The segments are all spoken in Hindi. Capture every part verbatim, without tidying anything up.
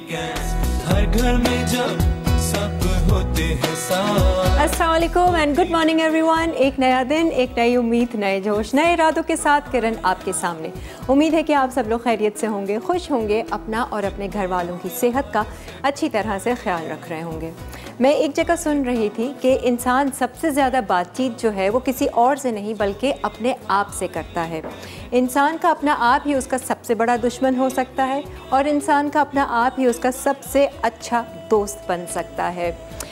हर घर में जब सब होते हैं साथ। अस्सलाम वालेकुम एंड गुड मॉर्निंग एवरीवन। एक नया दिन, एक नई उम्मीद, नए जोश, नए इरादों के साथ किरण आपके सामने। उम्मीद है कि आप सब लोग खैरियत से होंगे, खुश होंगे, अपना और अपने घर वालों की सेहत का अच्छी तरह से ख्याल रख रहे होंगे। मैं एक जगह सुन रही थी कि इंसान सबसे ज़्यादा बातचीत जो है वो किसी और से नहीं बल्कि अपने आप से करता है। इंसान का अपना आप ही उसका सबसे बड़ा दुश्मन हो सकता है और इंसान का अपना आप ही उसका सबसे अच्छा दोस्त बन सकता है।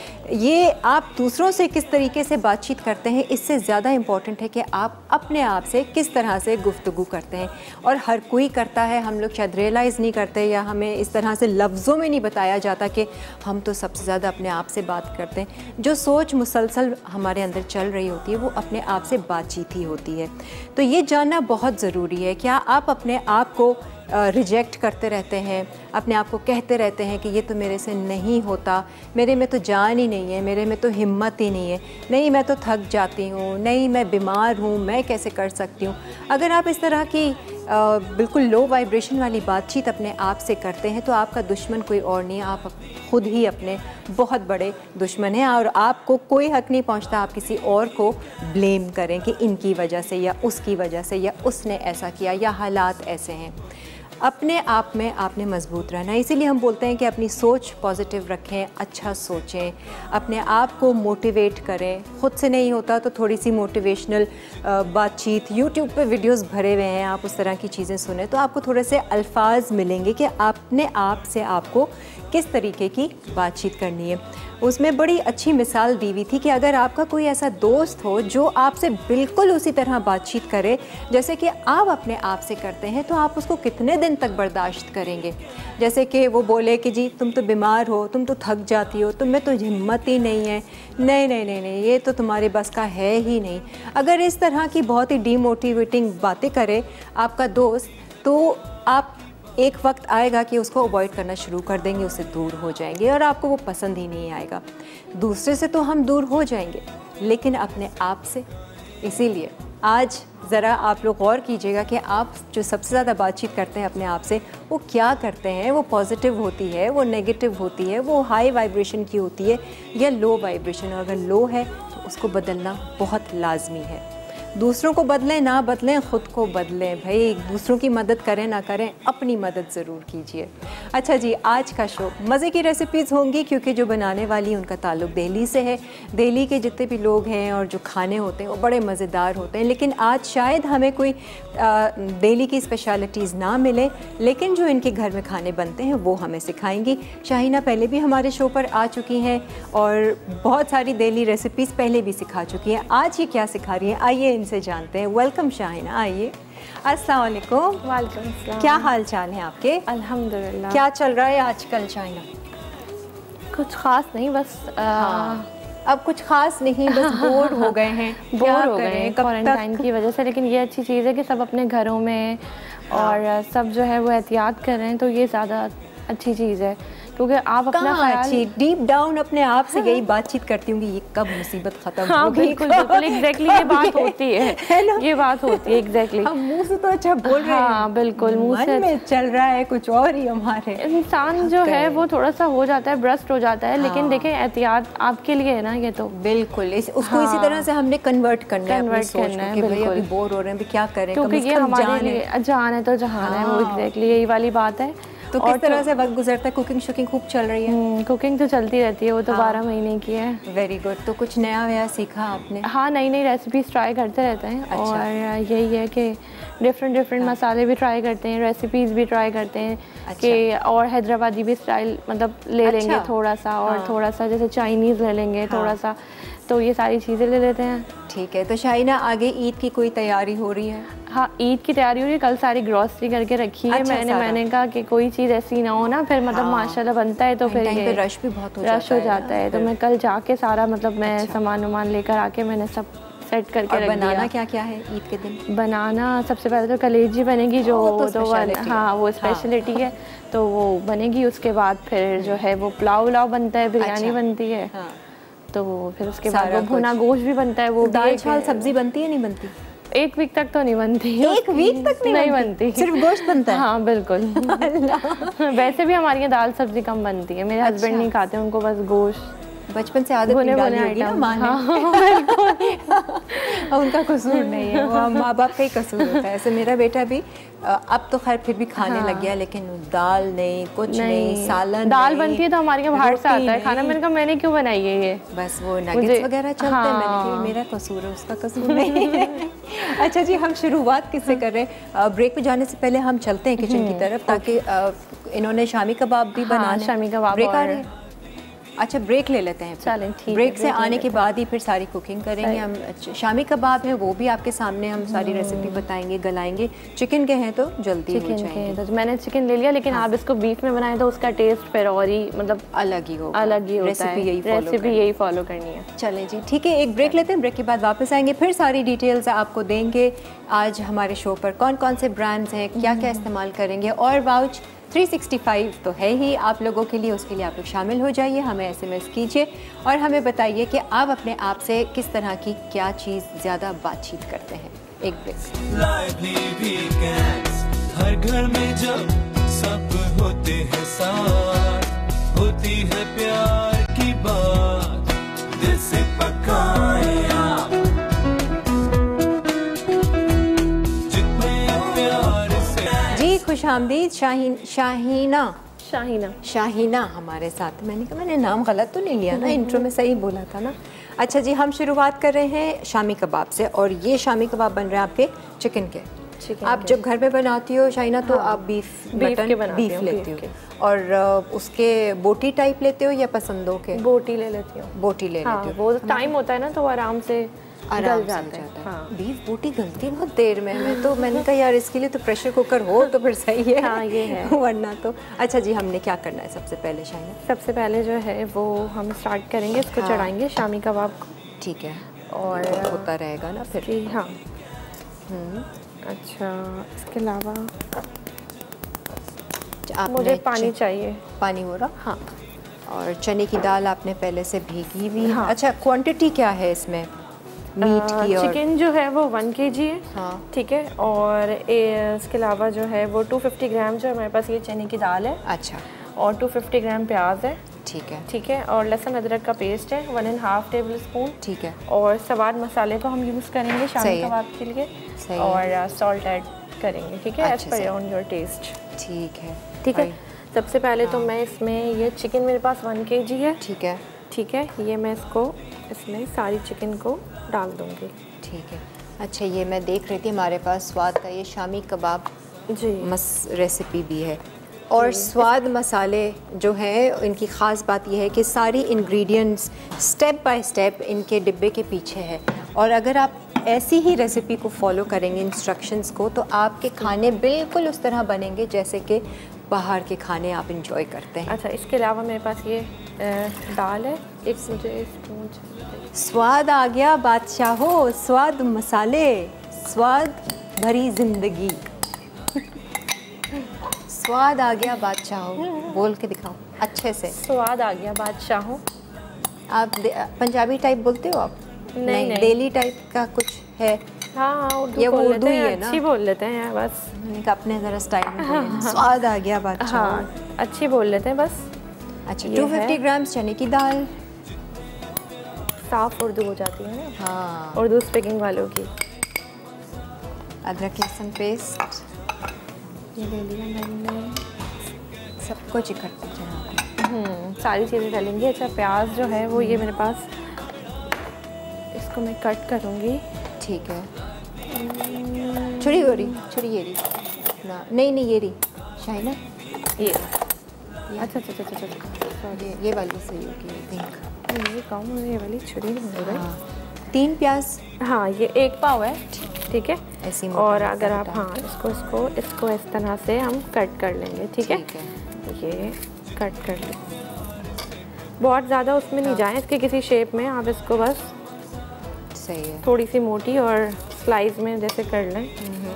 ये आप दूसरों से किस तरीके से बातचीत करते हैं, इससे ज़्यादा इम्पॉर्टेंट है कि आप अपने आप से किस तरह से गुफ्तगू करते हैं। और हर कोई करता है, हम लोग शायद रियलाइज़ नहीं करते या हमें इस तरह से लफ्ज़ों में नहीं बताया जाता कि हम तो सबसे ज़्यादा अपने आप से बात करते हैं। जो सोच मुसलसल हमारे अंदर चल रही होती है वो अपने आप से बातचीत ही होती है। तो ये जानना बहुत ज़रूरी है, क्या आप अपने आप को रिजेक्ट करते रहते हैं, अपने आप को कहते रहते हैं कि ये तो मेरे से नहीं होता, मेरे में तो जान ही नहीं है, मेरे में तो हिम्मत ही नहीं है, नहीं मैं तो थक जाती हूँ, नहीं मैं बीमार हूँ, मैं कैसे कर सकती हूँ। अगर आप इस तरह की आ, बिल्कुल लो वाइब्रेशन वाली बातचीत अपने आप से करते हैं तो आपका दुश्मन कोई और नहीं है, आप खुद ही अपने बहुत बड़े दुश्मन हैं और आपको कोई हक नहीं पहुंचता आप किसी और को ब्लेम करें कि इनकी वजह से या उसकी वजह से या उसने ऐसा किया या हालात ऐसे हैं। अपने आप में आपने मजबूत रहना है, इसीलिए हम बोलते हैं कि अपनी सोच पॉजिटिव रखें, अच्छा सोचें, अपने आप को मोटिवेट करें। ख़ुद से नहीं होता तो थोड़ी सी मोटिवेशनल बातचीत, यूट्यूब पे वीडियोस भरे हुए हैं, आप उस तरह की चीज़ें सुने तो आपको थोड़े से अल्फाज मिलेंगे कि अपने आप से आपको किस तरीके की बातचीत करनी है। उसमें बड़ी अच्छी मिसाल दी हुई थी कि अगर आपका कोई ऐसा दोस्त हो जो आपसे बिल्कुल उसी तरह बातचीत करे जैसे कि आप अपने आप से करते हैं तो आप उसको कितने दिन तक बर्दाश्त करेंगे। जैसे कि वो बोले कि जी तुम तो बीमार हो, तुम तो थक जाती हो, तुम में तो हिम्मत ही नहीं है, नहीं नहीं नहीं नहीं ये तो तुम्हारे बस का है ही नहीं। अगर इस तरह की बहुत ही डीमोटिवेटिंग बातें करे आपका दोस्त तो आप एक वक्त आएगा कि उसको अवॉइड करना शुरू कर देंगे, उससे दूर हो जाएंगे और आपको वो पसंद ही नहीं आएगा। दूसरे से तो हम दूर हो जाएंगे लेकिन अपने आप से। इसीलिए आज ज़रा आप लोग गौर कीजिएगा कि आप जो सबसे ज़्यादा बातचीत करते हैं अपने आप से वो क्या करते हैं। वो पॉजिटिव होती है, वो नेगेटिव होती है, वो हाई वाइब्रेशन की होती है या लो वाइब्रेशन। और अगर लो है तो उसको बदलना बहुत लाजमी है। दूसरों को बदलें ना बदलें, ख़ुद को बदलें भाई। दूसरों की मदद करें ना करें, अपनी मदद ज़रूर कीजिए। अच्छा जी, आज का शो मज़े की रेसिपीज़ होंगी क्योंकि जो बनाने वाली उनका ताल्लुक़ दिल्ली से है। दिल्ली के जितने भी लोग हैं और जो खाने होते हैं वो बड़े मज़ेदार होते हैं। लेकिन आज शायद हमें कोई दिल्ली की स्पेशलिटीज़ ना मिले, लेकिन जो इनके घर में खाने बनते हैं वो हमें सिखाएंगी। शाहीना पहले भी हमारे शो पर आ चुकी हैं और बहुत सारी दिल्ली रेसिपीज़ पहले भी सिखा चुकी हैं। आज ये क्या सिखा रही हैं आइए से जानते हैं। वेलकम शाहीना, आइए। अस्सलाम वालेकुम। वालेकुम अस्सलाम। क्या हाल चाल है आपके? अल्हम्दुलिल्लाह। क्या चल रहा है आजकल शाहीना? कुछ खास नहीं, बस आ... हाँ। अब कुछ खास नहीं, बस बोर हो गए हैं। बोर हो गए हैं क्वारंटाइन की वजह से। लेकिन ये अच्छी चीज़ है कि सब अपने घरों में और हाँ। सब जो है वो एहतियात कर रहे हैं, तो ये ज़्यादा अच्छी चीज़ है क्योंकि आप अपना ख्याल डीप डाउन अपने आप से यही बातचीत करती हूँ कि ये कब मुसीबत खत्म हाँ, होगी। बिल्कुल बिल्कुल एग्जैक्टली ये बात होती है, है ना? ये बात होती है एग्जैक्टली। हम मुंह से तो अच्छा बोल रहे हैं, हाँ बिल्कुल मुंह से में चल रहा है कुछ और ही। हमारे इंसान जो है वो थोड़ा सा हो जाता है, ब्रस्ट हो जाता है। लेकिन देखें एहतियात आपके लिए है ना, ये तो बिल्कुल इस, उसको इसी तरह से हमने कन्वर्ट करना है, कन्वर्ट करना है कि भाई अभी बोर हो रहे हैं, क्या करें, क्योंकि ये हमारे लिए जान है तो जहान है। वो एग्जैक्टली यही वाली बात है। तो किस तरह से वक्त गुजरता है? कुकिंग शुकिंग खूब चल रही है? कुकिंग तो चलती रहती है, वो तो हाँ। बारह महीने की है। Very good. तो कुछ नया नया सीखा आपने? हाँ, नई नई रेसिपीज़ ट्राई करते रहते हैं। अच्छा। और यही है कि डिफरेंट डिफरेंट हाँ। मसाले भी ट्राई करते हैं, रेसिपीज़ भी ट्राई करते हैं। अच्छा। कि और हैदराबादी भी स्टाइल मतलब ले अच्छा। लेंगे थोड़ा सा और हाँ। थोड़ा सा जैसे चाइनीज़ ले लेंगे हाँ। थोड़ा सा, तो ये सारी चीज़ें ले लेते हैं। ठीक है। तो शाहीना आगे ईद की कोई तैयारी हो रही है? हाँ, ईद की तैयारी हो रही है। कल सारी ग्रॉसरी करके रखी है। अच्छा, मैंने मैंने कहा कि कोई चीज़ ऐसी ना हो ना, फिर मतलब हाँ। माशाल्लाह बनता है तो फिर ये रश भी बहुत हो रश जाता हो जाता है। तो मैं कल जाके सारा मतलब मैं अच्छा। सामान वामान लेकर आके मैंने सब सेट करके रख दिया। बनाना क्या क्या है ईद के दिन? बनाना सबसे पहले तो कलेजी बनेगी, जो तो, तो हाँ वो स्पेशलिटी हाँ। है, तो वो बनेगी। उसके बाद फिर जो है वो पुलाव उलाव बनता है, बिरयानी बनती है, तो फिर उसके बाद वो भुना गोश्त भी बनता है। वो दाल चावल सब्जी बनती है नहीं बनती? एक वीक तक तो नहीं बनती। एक वीक तक नहीं, नहीं बनती, बनती। सिर्फ गोश्त बनता है? हाँ बिल्कुल। वैसे भी हमारी यहाँ दाल सब्जी कम बनती है, मेरे अच्छा। हस्बैंड नहीं खाते, उनको बस गोश्त। बचपन से आदत नहीं डाली होगी ना माँ ने। हाँ, उनका कसूर नहीं है, वो माँ बाप का ही कसूर होता है। ऐसे मेरा बेटा भी अब तो खैर फिर भी खाने हाँ। लग गया, लेकिन दाल नहीं, कुछ नहीं, नहीं सालन दाल नहीं, बनती है तो हमारे यहाँ बाहर से आता है खाना। मैंने कहा मैंने क्यों बनाई है ये, बस वो नगेट्स वगैरह चलते हैं। हाँ। मैंने कहा मेरा कसूर है, उसका कसूर नहीं है। अच्छा जी, हम शुरुआत किससे कर रहे हैं? ब्रेक पे जाने से पहले हम चलते हैं किचन की तरफ, ताकि इन्होंने शामी कबाब भी बनाना। शामी कबाब ब्रेक आ रहे हैं। अच्छा ब्रेक ले लेते हैं, चलें ठीक। ब्रेक से आने के बाद ही फिर सारी कुकिंग करेंगे हम। शामी कबाब है वो भी आपके सामने हम सारी रेसिपी बताएंगे, गलाएंगे। चिकन के हैं तो जल्दी हो जाएंगे। तो मैंने चिकन ले लिया, लेकिन हाँ। आप इसको बीफ में बनाएं तो उसका टेस्ट फिर और ही मतलब अलग ही होगा, अलग ही होता रेसिपी है। यही रेसिपी यही फॉलो करनी है। चलें जी ठीक है, एक ब्रेक लेते हैं, ब्रेक के बाद वापस आएंगे, फिर सारी डिटेल्स आपको देंगे। आज हमारे शो पर कौन कौन से ब्रांड्स हैं, क्या क्या इस्तेमाल करेंगे, और वाउच तीन सौ पैंसठ तो है ही आप लोगों के लिए, उसके लिए आप लोग शामिल हो जाइए, हमें एसएमएस कीजिए और हमें बताइए कि आप अपने आप से किस तरह की क्या चीज़ ज़्यादा बातचीत करते हैं। एक ब्रेक। लाइवली वीकेंड्स, हर घर में जब सब होते हैं साथ, होती है प्यार की बात, दिल से पकाए आप खुशामदीद। शाहीन शाहीना शाहीना शाहीना हमारे साथ। मैंने कहा मैंने नाम गलत तो नहीं लिया ना, इंट्रो में सही बोला था ना। अच्छा जी, हम शुरुआत कर रहे हैं शामी कबाब से, और ये शामी कबाब बन रहे हैं आपके चिकन के। चिकन आप के। जब घर में बनाती हो शाहीना तो हाँ। आप बीफ मटन बीफ लेती हो, और उसके बोटी टाइप लेते हो या पसंदों के? बोटी ले लेती हूँ। बोटी ले हाँ, लेती हो। वो टाइम होता है ना तो आराम से आराम गल जाता है। हाँ। बीफ बोटी गलती बहुत देर में। मैं तो मैंने कहा यार इसके लिए तो प्रेशर कुकर हो तो फिर सही है। हाँ ये है, वरना तो। अच्छा जी, हमने क्या करना है सबसे पहले शाहीना? सबसे पहले जो है वो हम स्टार्ट करेंगे, इसको हाँ। चढ़ाएंगे शामी कबाब को। ठीक है, और होता रहेगा ना फिर। हाँ अच्छा, इसके अलावा मुझे पानी चाहिए। पानी हो रहा? हाँ। और चने की दाल आपने पहले से भीगी हुई। हाँ। अच्छा, क्वांटिटी क्या है इसमें मीट की? और चिकन जो है वो वन के जी है। हाँ ठीक है, और इसके अलावा जो है वो टू फिफ्टी ग्राम जो है हमारे पास ये चने की दाल है। अच्छा। और टू फिफ्टी ग्राम प्याज है। ठीक है ठीक है, और लहसुन अदरक का पेस्ट है one and half tablespoon. ठीक है, और स्वाद मसाले को हम यूज़ करेंगे शामी कबाब के लिए। सही और सॉल्ट ऐड करेंगे। ठीक है, as per on your test. ठीक है ठीक है। सबसे पहले हाँ। तो मैं इसमें ये चिकन मेरे पास वन के जी है। ठीक है ठीक है, ये मैं इसको इसमें सारी चिकन को डाल दूँगी। ठीक है। अच्छा, ये मैं देख रही थी हमारे पास स्वाद का ये शामी कबाब जी मस रेसिपी भी है, और स्वाद मसाले जो है इनकी ख़ास बात यह है कि सारी इंग्रेडिएंट्स स्टेप बाय स्टेप इनके डिब्बे के पीछे है, और अगर आप ऐसी ही रेसिपी को फॉलो करेंगे इंस्ट्रक्शंस को, तो आपके खाने बिल्कुल उस तरह बनेंगे जैसे कि बाहर के खाने आप इंजॉय करते हैं। अच्छा, इसके अलावा मेरे पास ये दाल है, एक मुझे स्पून। स्वाद आ गया बादशाहो, स्वाद मसाले, स्वाद भरी जिंदगी। स्वाद आ गया बादशाहो, बोल के दिखाओ अच्छे से। स्वाद आ गया बादशाहो। आप पंजाबी टाइप बोलते हो आप? नहीं, नहीं, नहीं। दिल्ली टाइप का कुछ है? हाँ हाँ, उर्दू ये वो बोल उर्दू लेते ही हैं, है ना? अच्छी बोल लेते हैं बस। अपने ज़रा स्टाइल में बोलें। स्वाद आ गया बादशाह। हाँ, अच्छी बोल लेते हैं बस। अच्छा, टू फिफ्टी ग्राम चने की दाल। साफ उर्दू हो जाती है ना? हाँ, उर्दू स्पीकिंग वालों की। अदरक लहसुन पेस्ट ये ले लिया मैंने। सब कुछ इकट्ठा चढ़ा, सारी चीज़ें डालेंगी। अच्छा, प्याज जो है वो ये मेरे पास, इसको मैं कट करूँगी। ठीक है, छुरी हो रही, छुरी ये रही ना? नहीं नहीं, ये रही शाहीना, ये अच्छा अच्छा अच्छा अच्छा सॉरी, ये वाली सही होगी आई थिंक। ये कम, ये वाली छुरी नहीं है। हाँ, तीन प्याज। हाँ, ये एक पाव है। ठीक है, ऐसी। और अगर आप हाँ इसको इसको इसको इस तरह से हम कट कर लेंगे। ठीक है, ये कट कर लें, बहुत ज़्यादा उसमें नहीं जाए इसके किसी शेप में, आप इसको बस सही है थोड़ी सी मोटी और स्लाइस में जैसे कर लें।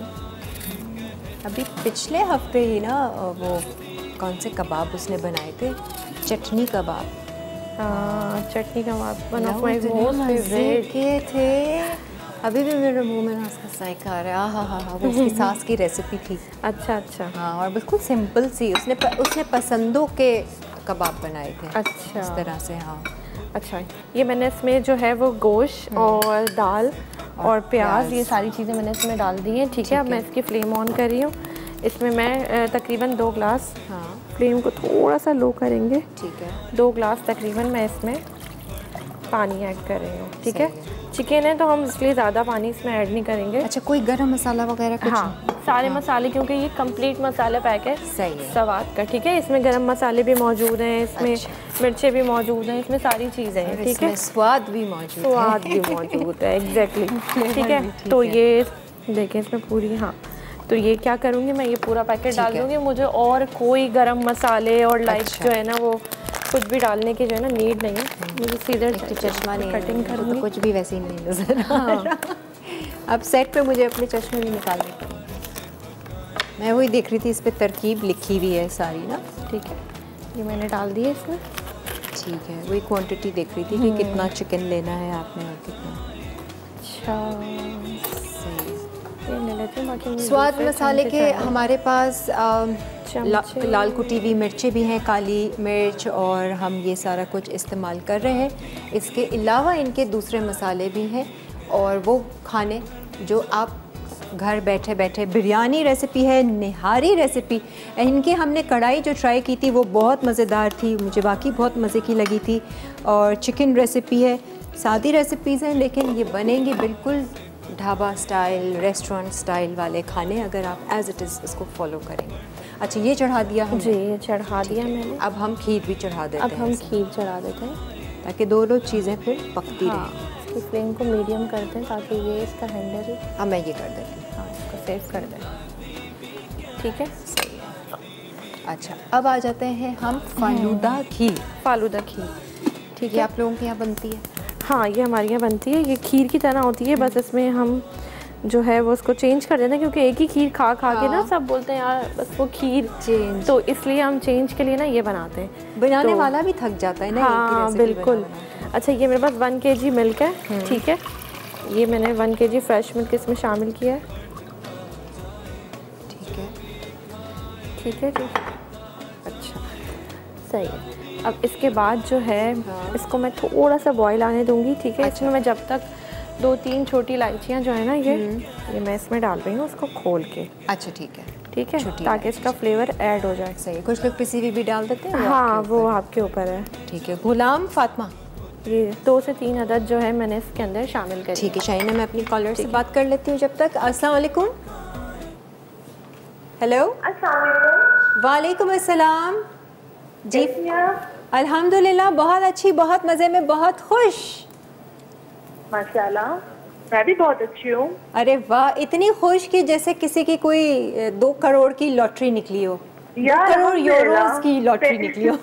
अभी पिछले हफ्ते ही ना वो कौन से कबाब उसने बनाए थे, चटनी कबाब। हाँ, chutney kebab one of my most favourite के थे। अभी भी मेरे मुंह में ना उसका जायका आ रहा है। हाँ हाँ हाँ, वो उसकी सास की रेसिपी थी। अच्छा अच्छा। हाँ, और बिल्कुल सिंपल सी, उसने प, उसने पसंदों के कबाब बनाए थे। अच्छा, इस तरह से। हाँ अच्छा, ये मैंने इसमें जो है वो गोश्त और दाल और, और प्याज, ये सारी चीज़ें मैंने इसमें डाल दी हैं। ठीक है, अब मैं इसकी फ्लेम ऑन कर रही हूँ। इसमें मैं तकरीबन दो ग्लास, हाँ, फ्लेम को थोड़ा सा लो करेंगे। ठीक है, दो ग्लास तकरीबन मैं इसमें पानी ऐड कर रही हूँ। ठीक है, चिकन है तो हम इसलिए ज़्यादा पानी इसमें ऐड नहीं करेंगे। अच्छा, कोई गरम मसाला वगैरह कुछ? हाँ, सारे हाँ। मसाले, क्योंकि ये कंप्लीट मसाला पैक है। सही है, स्वाद का। ठीक है, इसमें गरम मसाले भी मौजूद हैं, इसमें अच्छा। मिर्चें भी मौजूद हैं, इसमें सारी चीज़ें हैं। ठीक है, स्वाद भी मौजूद है। स्वाद भी मौजूद है, एग्जैक्टली। ठीक है, तो ये देखें इसमें पूरी, हाँ, तो ये क्या करूँगी मैं, ये पूरा पैकेट डाल दूँगी। मुझे और कोई गरम मसाले और लाइक जो है ना वो कुछ भी डालने की जो है ना नीड नहीं है। मुझे सीधे चश्मा नहीं, कटिंग करूँगी तो कुछ भी वैसे ही नहीं नजर आ रहा। अब सेट पे मुझे अपने चश्मे भी निकालने पड़ेंगे। मैं वही देख रही थी, इस पे तरकीब लिखी हुई है सारी ना। ठीक है, ये मैंने डाल दी है इसमें। ठीक है, वही क्वांटिटी देख रही थी कि कितना चिकन लेना है आपने और कितना। अच्छा, ले लेते हैं। बाकी स्वाद मसाले के हमारे पास ला, लाल कुटी हुई मिर्चें भी हैं, काली मिर्च, और हम ये सारा कुछ इस्तेमाल कर रहे हैं। इसके अलावा इनके दूसरे मसाले भी हैं, और वो खाने जो आप घर बैठे बैठे, बिरयानी रेसिपी है, निहारी रेसिपी, इनकी हमने कढ़ाई जो ट्राई की थी वो बहुत मज़ेदार थी, मुझे बाकी बहुत मज़े की लगी थी। और चिकन रेसिपी है, सादी रेसिपीज़ हैं, लेकिन ये बनेंगी बिल्कुल ढाबा स्टाइल, रेस्टोरेंट स्टाइल वाले खाने, अगर आप एज इट इज़ इसको फॉलो करेंगे। अच्छा, ये चढ़ा दिया हमने? जी, ये चढ़ा दिया मैंने। अब हम खीर भी चढ़ा देते अब हैं। अब हम खीर चढ़ा देते हैं ताकि दोनों चीज़ें फिर पकती हाँ, रहें। इसकी फ्लेम को मीडियम करते हैं ताकि ये इसका हैंडल, अब मैं ये कर देती हूँ। हाँ, इसको सेव कर दें। ठीक है, सही है। अच्छा, अब आ जाते हैं हम फालूदा खीर। फालूदा खीर, ठीक है, आप लोगों के यहाँ बनती है? हाँ, ये हमारे यहाँ बनती है। ये खीर की तरह होती है, बस इसमें हम जो है वो उसको चेंज कर देते हैं, क्योंकि एक ही खीर खा खा के ना सब बोलते हैं यार बस वो खीर चेंज, तो इसलिए हम चेंज के लिए ना ये बनाते हैं। बनाने तो, वाला भी थक जाता है ना। हाँ बिल्कुल। अच्छा, ये मेरे पास वन के जी मिल्क है। ठीक है, ये मैंने वन के जी फ्रेश मिल्क इसमें शामिल किया है। ठीक है, ठीक है जी, अच्छा सही है। अब इसके बाद जो है हाँ। इसको मैं थोड़ा सा बॉईल आने दूंगी। ठीक है, अच्छा। इसमें मैं जब तक दो तीन छोटी इलायचियाँ जो है ना ये ये मैं इसमें डाल रही हूँ, उसको खोल के। अच्छा, ठीक है, ठीक है, ताकि इसका फ्लेवर ऐड हो जाए। सही है। कुछ लोग पिसी हुई भी डाल देते हैं। हाँ, वो आपके ऊपर है। ठीक है। गुलाम फातिमा, ये दो से तीन अदद जो है मैंने इसके अंदर शामिल कर। ठीक है शाइना, मैं अपनी कॉलर से बात कर लेती हूँ जब तक। अस्सलाम वालेकुम। हेलो, वालेकुम अस्सलाम जी। अल्हम्दुलिल्लाह, बहुत अच्छी, बहुत मज़े में, बहुत खुश। माशाल्लाह, मैं भी बहुत अच्छी हूँ। अरे वाह, इतनी खुश कि जैसे किसी की कोई दो करोड़ की लॉटरी निकली हो, दो करोड़ यूरोस की लॉटरी निकली हो।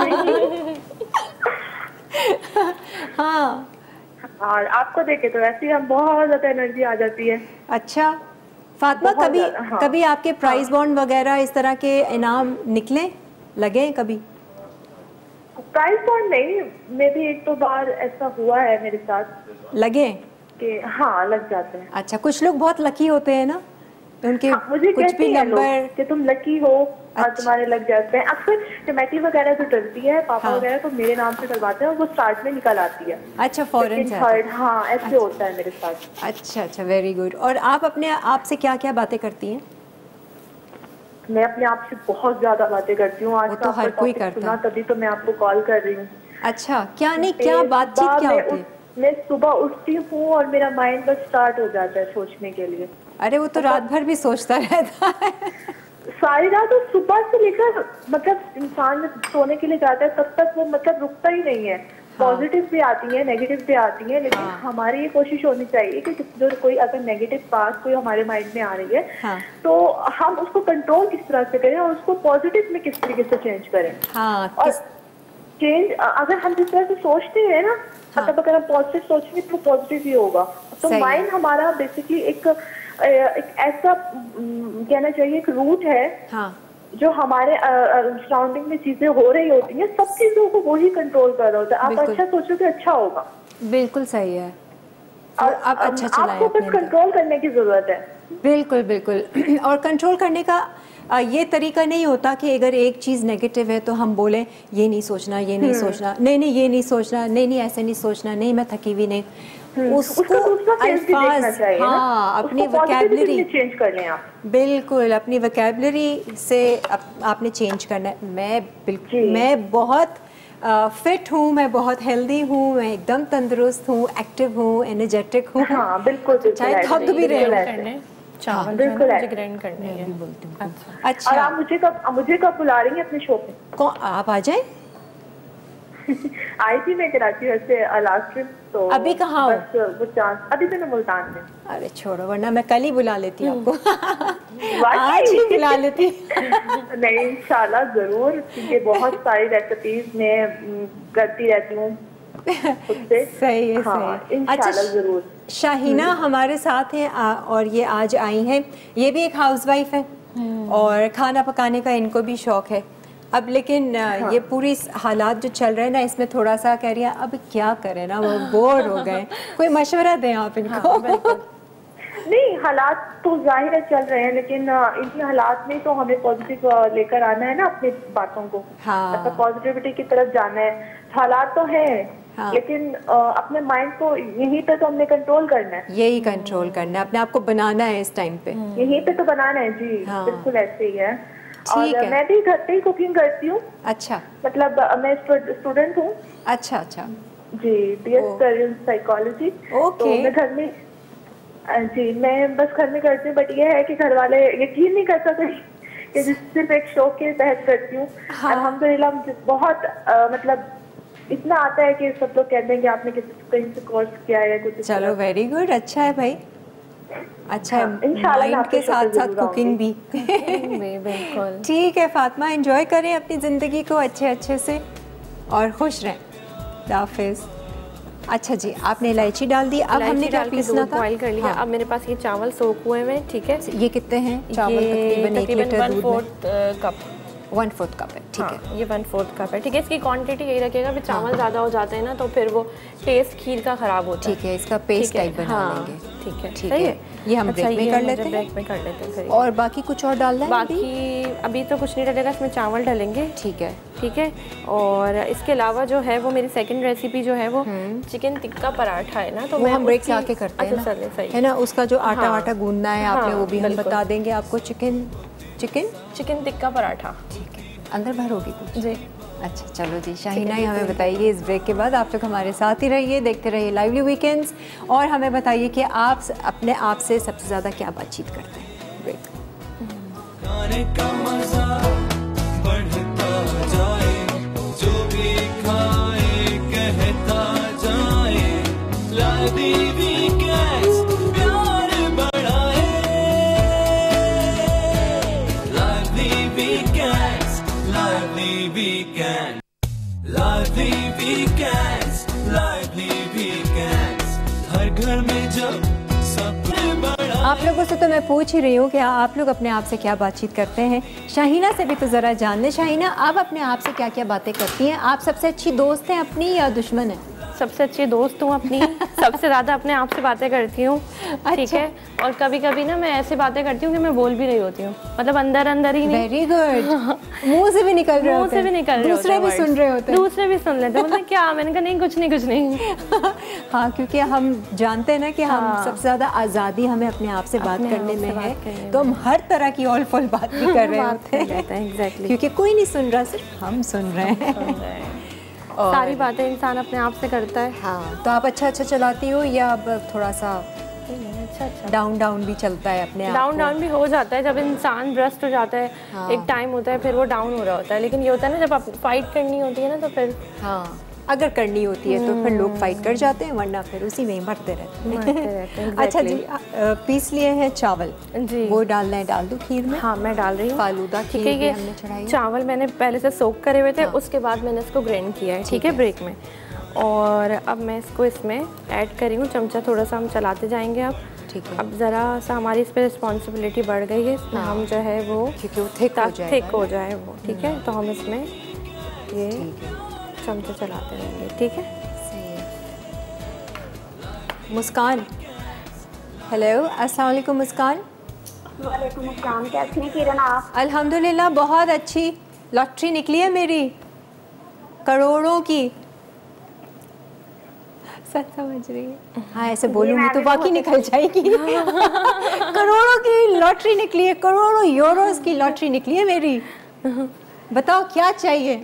हाँ, और आपको देखे तो ऐसी हम बहुत ज़्यादा एनर्जी आ जाती है। अच्छा फातिमा, कभी हाँ। कभी आपके प्राइज बॉन्ड हाँ। वगैरह इस तरह के इनाम निकले, लगे कभी? प्राइस बॉन्ड नहीं, मे भी एक तो बार ऐसा हुआ है मेरे साथ। लगे कि हाँ, लग जाते हैं। अच्छा, कुछ लोग बहुत लकी होते हैं ना, उनके हाँ, मुझे कुछ भी नंबर कि तुम लकी हो और अच्छा। तुम्हारे लग जाते हैं। अक्सर टमाटी वगैरह जो डलती है पापा हाँ। वगैरह तो मेरे नाम से डलवाते हैं और वो स्टार्ट में निकल आती है। अच्छा, फॉरेन से थर्ड, हाँ ऐसे अच्छा। होता है मेरे साथ। अच्छा अच्छा, वेरी गुड। और आप अपने आप से क्या क्या बातें करती हैं? मैं अपने आप से बहुत ज्यादा बातें करती हूँ। आज तो हर कोई करता है, तभी तो मैं आपको कॉल कर रही हूँ। अच्छा, क्या नहीं, क्या बातचीत क्या होती है? मैं सुबह उठती हूँ और मेरा माइंड बस स्टार्ट हो जाता है सोचने के लिए। अरे वो तो रात भर भी सोचता रहता है। सारी रात, तो सुबह से लेकर मतलब इंसान सोने के लिए जाता है तब तक वो मतलब रुकता ही नहीं है। पॉजिटिव हाँ। भी आती है, नेगेटिव भी आती है, लेकिन हाँ। हमारी ये कोशिश होनी चाहिए कि जो कोई अगर नेगेटिव बात कोई हमारे माइंड में आ रही है हाँ। तो हम उसको कंट्रोल किस तरह से करें और उसको पॉजिटिव में किस तरीके से चेंज करें। हाँ, और चेंज अगर हम जिस तरह से सोचते हैं ना, हाँ। मतलब अगर हम पॉजिटिव सोचेंगे तो पॉजिटिव ही होगा। तो माइंड हमारा बेसिकली एक एक ऐसा कहना चाहिए एक रूट है हाँ। जो हमारे सराउंडिंग में चीजें हो रही होती हैं, सब चीजों को वो ही कंट्रोल कर रहा होता है। आप अच्छा सोचो कि अच्छा होगा। बिल्कुल सही है, और आप अच्छा चलाएं आपको बस अपने कंट्रोल करने की जरूरत है। बिल्कुल बिल्कुल। और कंट्रोल करने का आ, ये तरीका नहीं होता कि अगर एक चीज़ नेगेटिव है तो हम बोलें ये नहीं सोचना, ये नहीं सोचना, नहीं नहीं ये नहीं सोचना, नहीं नहीं ऐसे नहीं सोचना, नहीं मैं थकी हुई नहीं। उसको अल्फाज, हाँ, अपनी वोकैबुलरी चेंज कर लें आप। बिल्कुल अपनी वोकैबुलरी से अप, आपने चेंज करना है। मैं बिल्कुल मैं बहुत फिट हूँ, मैं बहुत हेल्दी हूँ, मैं एकदम तंदुरुस्त हूँ, एक्टिव हूँ, एनर्जेटिक हूँ। हाँ बिल्कुल, चाहे थक भी रहे चावल बिल्कुल ग्राइंड करने हैं। अच्छा अच्छा। और आप मुझे कब मुझे कब बुला रही हैं अपने शो पे? कौन आप आ जाए। आई थी मैं कराची वैसे लास्ट ट्रिप, तो अभी कहाँ हो? बस वो चांस अभी तो मैं मुल्तान में। अरे छोड़ो, वरना मैं कल ही बुला लेती आपको। आज ही बुला लेती। नहीं इंशाल्लाह जरूर, क्योंकि बहुत सारी रेसिपीज मैं करती रहती हूँ। सही है, हाँ, सही। इंशाल्लाह जरूर। शाहीना हमारे साथ हैं और ये आज आई हैं। ये भी एक हाउसवाइफ है और खाना पकाने का इनको भी शौक है। अब लेकिन हाँ। ये पूरी हालात जो चल रहे हैं ना, इसमें थोड़ा सा कह रही है अब क्या करें ना, वो बोर हो गए। कोई मशवरा दें आप इनको। हाँ, नहीं, हालात तो जाहिर है चल रहे हैं, लेकिन इन्हीं हालात में तो हमें पॉजिटिव लेकर आना है ना अपनी बातों को। हाँ। मतलब पॉजिटिविटी की तरफ जाना है। हालात तो है, हाँ। लेकिन आ, अपने माइंड को यहीं पे तो हमने कंट्रोल करना है। यही कंट्रोल करना है, अपने आप को बनाना है इस टाइम पे। यहीं पे तो बनाना है जी। हाँ। बिल्कुल ऐसे ही है। और है। मैं भी घर पे ही कुकिंग करती हूँ। अच्छा। मतलब मैं स्टूडेंट हूँ। अच्छा अच्छा जी, बीएस कर रही हूँ साइकोलॉजी। ओके। तो मैं घर में जी मैं बस घर में करती हूँ, बट ये है कि घर वाले यकीन नहीं कर सकते कि सिर्फ एक शौक के तहत करती हूँ। अल्हम्दुलिल्लाह बहुत आ, मतलब इतना आता है कि सब लोग कहते हैं कि आपने किसी कहीं से कोर्स किया है कुछ। चलो वेरी गुड, अच्छा है भाई, अच्छा है। माइंड के साथ साथ कुकिंग भी। बिल्कुल ठीक है फातिमा, एंजॉय करें अपनी ज़िंदगी को अच्छे अच्छे से और खुश रहें। हाफिज़। अच्छा जी, आपने इलायची डाल दी। अब हमने क्या पीसना था? बॉईल कर लिया। हाँ। अब मेरे पास ये चावल सोख हुए हैं, ठीक है। ये कितने हैं चावल? तकरीबन एक लीटर दूध में कप, वन फोर्थ कप है, ठीक है। हाँ, ये वन फोर्थ कप है, ठीक है। इसकी क्वांटिटी यही रखिएगा, फिर चावल ज़्यादा हो जाते हैं ना तो फिर वो टेस्ट खीर का ख़राब होता है। ठीक है, इसका पेस्ट टाइप बना लेंगे। ठीक है, ठीक है। ये हम ब्रेक में कर लेते हैं। ब्रेक में कर लेते हैं। और बाकी कुछ और डालना है? बाकी अभी तो कुछ नहीं डलेगा, इसमें चावल डलेंगे। ठीक है, ठीक है। और इसके अलावा जो है वो मेरी सेकंड रेसिपी जो है वो चिकन टिक्का पराठा है ना, तो वो हम ब्रेक से आके करते हैं ना, है ना। उसका जो आटा वाटा गूंदना है आपने, वो भी हम बता देंगे आपको। Chicken chicken chicken tikka paratha, ठीक है। अंदर भर होगी कुछ जी। अच्छा चलो जी, शाहीना ही हमें बताइए इस ब्रेक के बाद। आप लोग हमारे साथ ही रहिए, देखते रहिए लाइवली वीकेंड्स, और हमें बताइए कि आप अपने आप से सबसे ज़्यादा क्या बातचीत करते हैं। ब्रेक। खाने का मजा बढ़ता जाए, जो भी खाए कहता जाए, लाइवली वीकेंड्स प्यार बढ़ाए, lively weekends, lively weekend, lively weekends, lively weekends, हर घर में जब सपने बड़ा। आप लोगों से तो मैं पूछ ही रही हूँ कि आप लोग अपने आप से क्या बातचीत करते हैं। शाहीना से भी तो ज़रा जान लें। शाहीना, आप अपने आप से क्या क्या बातें करती हैं? आप सबसे अच्छी दोस्त हैं अपनी या दुश्मन हैं? सबसे अच्छी दोस्त हूँ अपनी। सबसे ज़्यादा अपने आप से बातें करती हूँ, ठीक है। और कभी कभी ना मैं ऐसे बातें करती हूँ कि मैं बोल भी रही होती हूँ, मतलब अंदर अंदर ही नहीं। Very good. मुंह से भी निकल रहे मुंह से भी निकल रहे दूसरे भी सुन रहे होते हैं। दूसरे भी सुन लेते हैं। मतलब क्या? मैंने कहा नहीं, कुछ नहीं कुछ नहीं। हाँ, क्योंकि हम जानते हैं ना कि हम सबसे ज़्यादा आज़ादी हमें अपने आप से बात करने में है, तो हम हर तरह की ऑल फॉल बात भी कर रहे होते हैं, एग्जैक्टली, क्योंकि कोई नहीं सुन रहा, सिर्फ हम सुन रहे हैं। सारी बातें इंसान अपने आप से करता है। हाँ, तो आप अच्छा अच्छा चलाती हो या अब थोड़ा सा अच्छा अच्छा डाउन डाउन भी चलता है अपने आप? डाउन डाउन भी हो जाता है जब इंसान ब्रस्ट हो जाता है। हाँ। एक टाइम होता है फिर वो डाउन हो रहा होता है, लेकिन ये होता है ना जब आप फाइट करनी होती है ना तो फिर हाँ, अगर करनी होती है तो फिर लोग फाइट कर जाते हैं, वरना फिर उसी में ही मरते रहते हैं। मरते रहते हैं। अच्छा जी, पीस लिए हैं चावल जी, वो डालना है, डाल दूं खीर में? हाँ मैं डाल रही हूँ। फालूदा खीर भी हमने चढ़ाई। चावल मैंने पहले से सोक करे हुए थे, हाँ। उसके बाद मैंने इसको ग्राइंड किया है, ठीक है, ब्रेक में। और अब मैं इसको इसमें ऐड करी हूँ, चमचा थोड़ा सा हम चलाते जाएंगे अब, ठीक है। अब ज़रा सा हमारी इस पर रिस्पॉन्सिबिलिटी बढ़ गई है, इसमें हम जो है वो थिक हो जाए वो, ठीक है। तो हम इसमें ये चमचा चलाते रहेंगे, ठीक है। मुस्कान। हेलो, अस्सलाम वालेकुम मुस्कान। वालेकुम अस्सलाम। कैसी हैं किरण आप? अल्हम्दुलिल्लाह बहुत अच्छी। लॉटरी निकली है मेरी करोड़ों की। सच समझ रही है? हाँ, ऐसे बोलूँगी तो बाकी निकल जाएगी। करोड़ों की लॉटरी निकली है, करोड़ों यूरोस की लॉटरी निकली है मेरी। बताओ क्या चाहिए?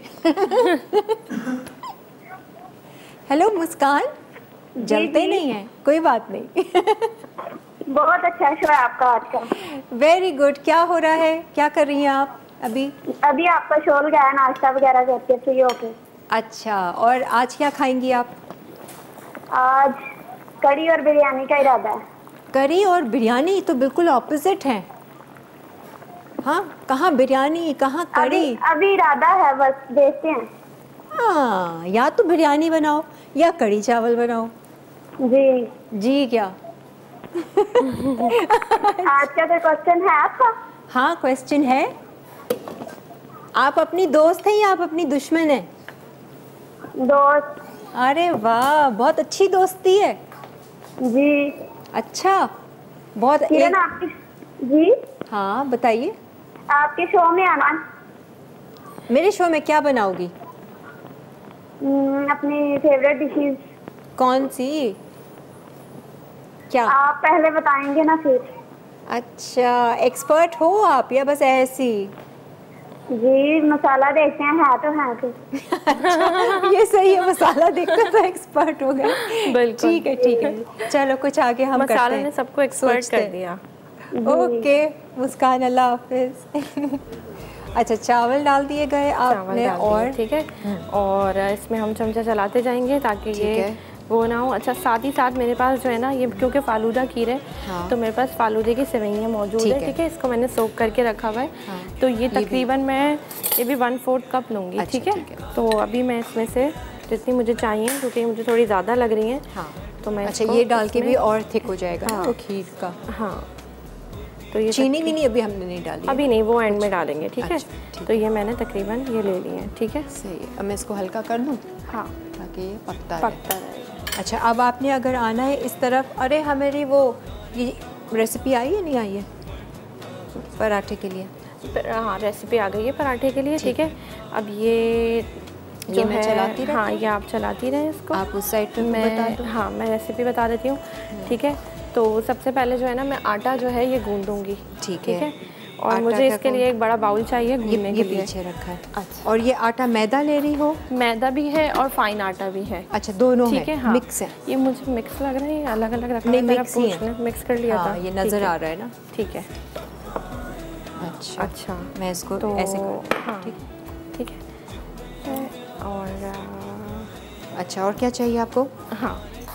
हेलो मुस्कान, जलते नहीं है? कोई बात नहीं। बहुत अच्छा शो है आपका आज का। Very good. क्या हो रहा है, क्या कर रही हैं आप अभी? अभी आपका शो लगाया, नाश्ता वगैरह करके फ्री होके। अच्छा, और आज क्या खाएंगी आप? आज कड़ी और बिरयानी का इरादा है। करी और बिरयानी तो बिल्कुल ऑपोजिट हैं। हाँ, कहाँ बिरयानी कहाँ कड़ी? अभी, अभी इरादा है, बस देखते हैं। हाँ, या तो बिरयानी बनाओ या कड़ी चावल बनाओ। जी जी क्या? आज का कोई क्वेश्चन है आपका? हाँ, क्वेश्चन है। आप अपनी दोस्त हैं या आप अपनी दुश्मन हैं? दोस्त। अरे वाह, बहुत अच्छी दोस्ती है। जी। अच्छा, बहुत किरण एक... आपकी। जी हाँ बताइए। आपके शो में आना। मेरे शो में क्या बनाओगी? अपनी फेवरेट डिशेज। कौन सी? क्या आप पहले बताएंगे ना फिर। अच्छा, एक्सपर्ट हो आप या बस ऐसी? जी, मसाला देखते हैं, है तो है तो। अच्छा, ये सही है, मसाला देखकर तो एक्सपर्ट हो गए। बिल्कुल। ठीक है ठीक है, चलो कुछ आगे हम करते हैं। मसाले ने सबको एक्सपर्ट कर दिया। ओके मुस्कान, अल्लाह हाफिज। अच्छा, चावल डाल दिए गए आपने, और ठीक है, और इसमें हम चमचा चलाते जाएंगे ताकि ये वो ना हो। अच्छा, साथ ही साथ मेरे पास जो है ना, ये क्योंकि फालूदा खीर है, हाँ। तो मेरे पास फालूदे की सेवइयाँ मौजूद है। ठीक है, इसको मैंने सोक करके रखा हुआ है। हाँ। तो ये तकरीबन मैं ये भी वन फोर्थ कप लूँगी। ठीक है, तो अभी मैं इसमें से जितनी मुझे चाहिए, क्योंकि मुझे थोड़ी ज़्यादा लग रही हैं, हाँ। तो मैं अच्छा ये डाल के भी और थिक हो जाएगा। हाँ। तो खीर का। हाँ, तो ये चीनी भी नहीं अभी हमने नहीं डाली, अभी नहीं, वो एंड में डालेंगे। ठीक है, तो ये मैंने तकरीबन ये ले लिए हैं। ठीक है, सही है। अब मैं इसको हल्का कर दूँ? हाँ, ताकि ये पकता पकता रहेगा। अच्छा, अब आपने अगर आना है इस तरफ, अरे हमारी वो ये रेसिपी आई है नहीं आई है पराठे के लिए? हाँ, रेसिपी आ गई है पराठे के लिए। ठीक है, अब ये ये मैं चलाती रहती। हाँ, ये आप चलाती रहें इसको। आप उस साइड पे मैं बता दो। हाँ, मैं रेसिपी बता देती हूँ। ठीक है, तो सबसे पहले जो है ना, मैं आटा जो है ये गूंदूंगी। ठीक है, और मुझे इसके लिए एक बड़ा बाउल चाहिए गूंदने के लिए। पीछे रखा है। अच्छा, और ये आटा मैदा ले रही हो? मैदा भी है और फाइन आटा भी है। अच्छा, दोनों ठीक है, हाँ। मिक्स है। ये मुझे मिक्स लग रहा है, अलग अलग रखा है? मिक्स ही है। मिक्स कर लिया था, ये नजर आ रहा है ना। ठीक है, अच्छा अच्छा, मैं इसको तो ऐसे कर। हाँ, ठीक है, और अच्छा, और क्या चाहिए आपको? हाँ,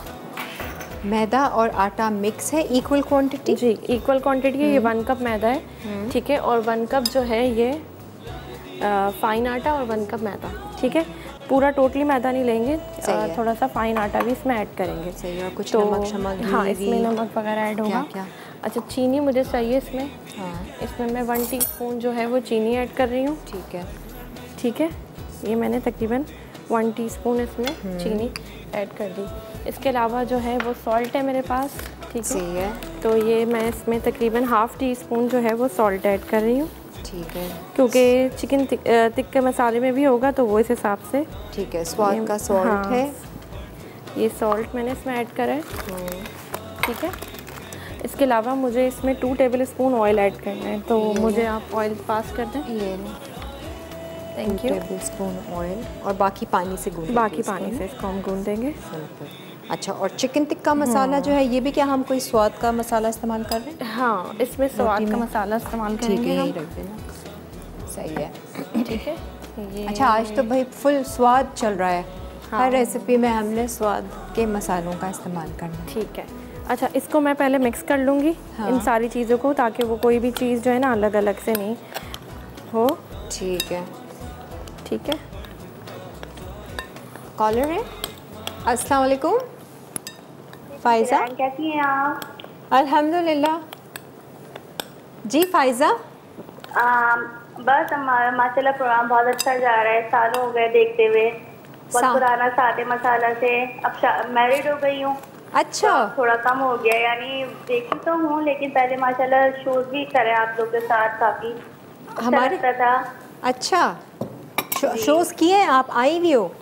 मैदा और आटा मिक्स है, इक्वल क्वांटिटी? जी, इक्वल क्वांटिटी है। ये वन कप मैदा है। ठीक है, और वन कप जो है ये आ, फाइन आटा और वन कप मैदा। ठीक है, पूरा टोटली मैदा नहीं लेंगे, आ, थोड़ा सा फाइन आटा भी इसमें ऐड करेंगे। सही, और कुछ तो, नमक शमक? हाँ, इसमें नमक वगैरह ऐड होगा। क्या, क्या? अच्छा, चीनी मुझे चाहिए इसमें। हाँ। इसमें मैं वन टीस्पून जो है वो चीनी ऐड कर रही हूँ। ठीक है, ठीक है, ये मैंने तकरीबन वन टीस्पून इसमें चीनी ऐड कर दी। इसके अलावा जो है वो सॉल्ट है मेरे पास। ठीक है, है, तो ये मैं इसमें तकरीबन हाफ़ टी स्पून जो है वो सॉल्ट ऐड कर रही हूँ। ठीक है, क्योंकि चिकन टिक्का मसाले में भी होगा तो वो इस हिसाब से। ठीक है, स्वाद का सॉल्ट हाँ, है। ये सॉल्ट मैंने इसमें ऐड करा है। ठीक है, इसके अलावा मुझे इसमें two tablespoon oil add करना है, तो मुझे आप ऑयल पास कर दें। ये thank you. Tablespoon oil, और बाकी पानी से गूंद बाकी पानी से इसको हम गूंद देंगे। अच्छा, और चिकन टिक्का मसाला जो है ये भी क्या हम कोई स्वाद का मसाला इस्तेमाल कर रहे हैं? हाँ, इसमें स्वाद का मसाला इस्तेमाल करेंगे। ठीक है, यही रख देना। सही है। ठीक है, ये अच्छा, आज तो भाई फुल स्वाद चल रहा है। हाँ। हर रेसिपी में हमने स्वाद के मसालों का इस्तेमाल करना है। ठीक है, अच्छा, इसको मैं पहले मिक्स कर लूँगी। हाँ। इन सारी चीज़ों को, ताकि वो कोई भी चीज़ जो है ना अलग अलग से नहीं हो। ठीक है, ठीक है, कॉलर है। अस्सलाम वालेकुम फ़ाइज़ा, कैसी हैं आप? अल्हम्दुलिल्लाह। जी फ़ाइज़ा, बस हमारा माशाल्लाह प्रोग्राम बहुत अच्छा जा रहा है। सालों हो गए देखते हुए, बहुत पुराना सादे मसाला से। अब मैरिड हो गई हूँ, अच्छा, तो थोड़ा कम हो गया, यानी देखी तो हूँ लेकिन पहले माशाल्लाह शोज भी करे आप लोग के साथ, काफी हमारे अच्छा था। अच्छा, शो, शोज किए हैं आप, आई भी हो?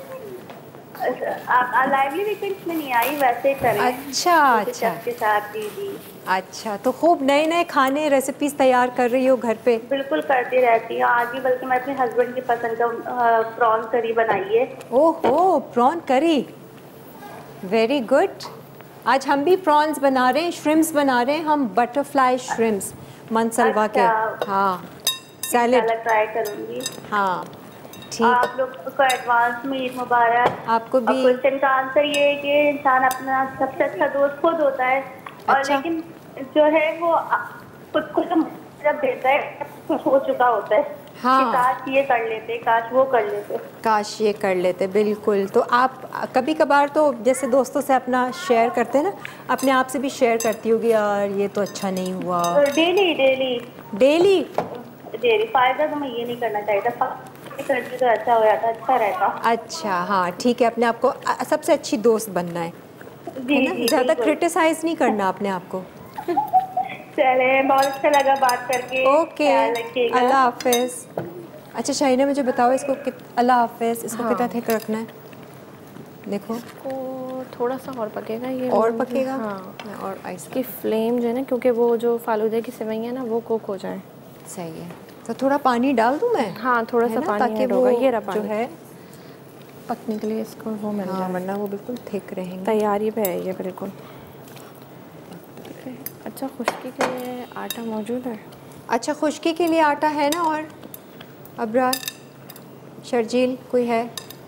आप लाइवली वीकेंड्स में नहीं आई, वैसे करे। अच्छा अच्छा के साथ जी जी। अच्छा, तो खूब नए नए खाने रेसिपीज तैयार कर रही हो घर पे? बिल्कुल करती रहती हूँ, आज भी बल्कि मैं अपने हस्बैंड की पसंद का प्रॉन करी बनाई है। ओहो, प्रॉन करी, वेरी गुड। आज हम भी प्रॉन्स बना रहे हैं, श्रिम्स बना रहे हैं हम, बटरफ्लाई श्रिम्स मनसलवा के। हाँ, सैलेड ट्राई करूँगी। हाँ ठीक। आप लोग को एडवांस में ईद मुबारक। आपको भी। क्वेश्चन का आंसर ये है कि इंसान अपना सबसे अच्छा दोस्त खुद होता है। और अच्छा। लेकिन जो है वो खुद को जब देता है कुछ हो चुका होता है। हाँ। कि काश ये कर लेते, काश वो कर लेते, काश ये कर लेते, बिल्कुल। तो आप कभी कभार तो जैसे दोस्तों से अपना शेयर करते हैं ना, अपने आप से भी शेयर करती होगी, यार ये तो अच्छा नहीं हुआ? Daily daily daily daily. फायदा तो मैं ये नहीं करना चाहिए था, करती तो अच्छा हो जाता, अच्छा रहता। अच्छा, हाँ ठीक है, अपने आप को सबसे अच्छी दोस्त बनना है, जी, है ना? जी, ज़्यादा बिल्कुल। क्रिटिसाइज नहीं करना अपने आप को। चले, बहुत अच्छा लगा बात करके। ओके, ख्याल रखिएगा। अल्लाह हाफिज़। अच्छा शाहीना, मुझे बताओ इसको कित अल्लाह हाफिज़, इसको हाँ। कितना थिक रखना है? देखो, इसको थोड़ा सा और पकेगा ये, और मतलब कि- पकेगा। हाँ, और आइस इसकी फ्लेम जो है ना, क्योंकि वो जो फालूदे की सेवइयाँ ना वो कुक हो जाए। सही है। तो थोड़ा पानी डाल दूँ मैं? हाँ, थोड़ा है सा ना, पानी ताकि ऐड वो होगा, ये रहा जो पानी है पकने के लिए इसको वो मिल हाँ, जाए, वरना वो बिल्कुल थिक रहेंगे। तैयारी पे है ये बिल्कुल। ठीक है। अच्छा, खुश्की के लिए आटा मौजूद है? अच्छा, खुश्की के लिए आटा है ना? और अबरार, शर्जील, कोई है?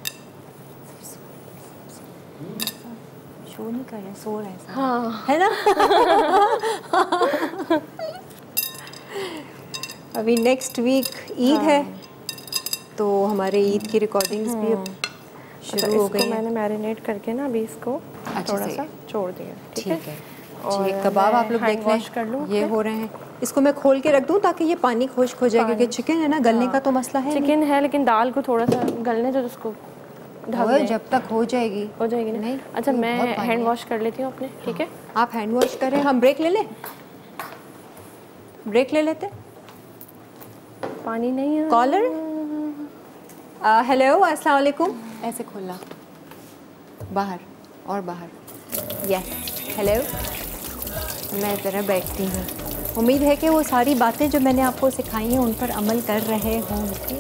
शो नहीं कर रहे, सो रहे हैं। हाँ, है ना? अभी नेक्स्ट वीक ईद है, तो हमारे ईद की रिकॉर्डिंग्स भी अब अच्छा, शुरू हो इसको गई हैं। मैंने मैरिनेट करके ना अभी इसको अच्छा, थोड़ा सही सा है। छोड़ दिया। ठीक ठीक है। है। और ये कबाब मैं आप लोग हैंड देख रहे वॉश कर लूँ हैं, ये फिर? हो रहे हैं। इसको मैं खोल के रख दूं ताकि ये पानी खुश्क हो जाए, क्योंकि चिकन है ना, गलने का तो मसला है चिकन है, लेकिन दाल को थोड़ा सा गलने दो, उसको ढक नहीं। दें। जब तक हो जाएगी हो जाएगी ना? नहीं। अच्छा, ये मैं बहुत पानी हैंड है। वॉश कर लेती हूँ अपने। ठीक है, आप हैंड वॉश करें, हम ब्रेक ले लें? ब्रेक ले लेते। पानी नहीं है। कॉलर, हेलो, अस्सलाम वालेकुम। ऐसे खोलना, बाहर और बाहर। Yes, hello. मैं ज़रा बैठती हूँ। उम्मीद है कि वो सारी बातें जो मैंने आपको सिखाई हैं उन पर अमल कर रहे होंगे।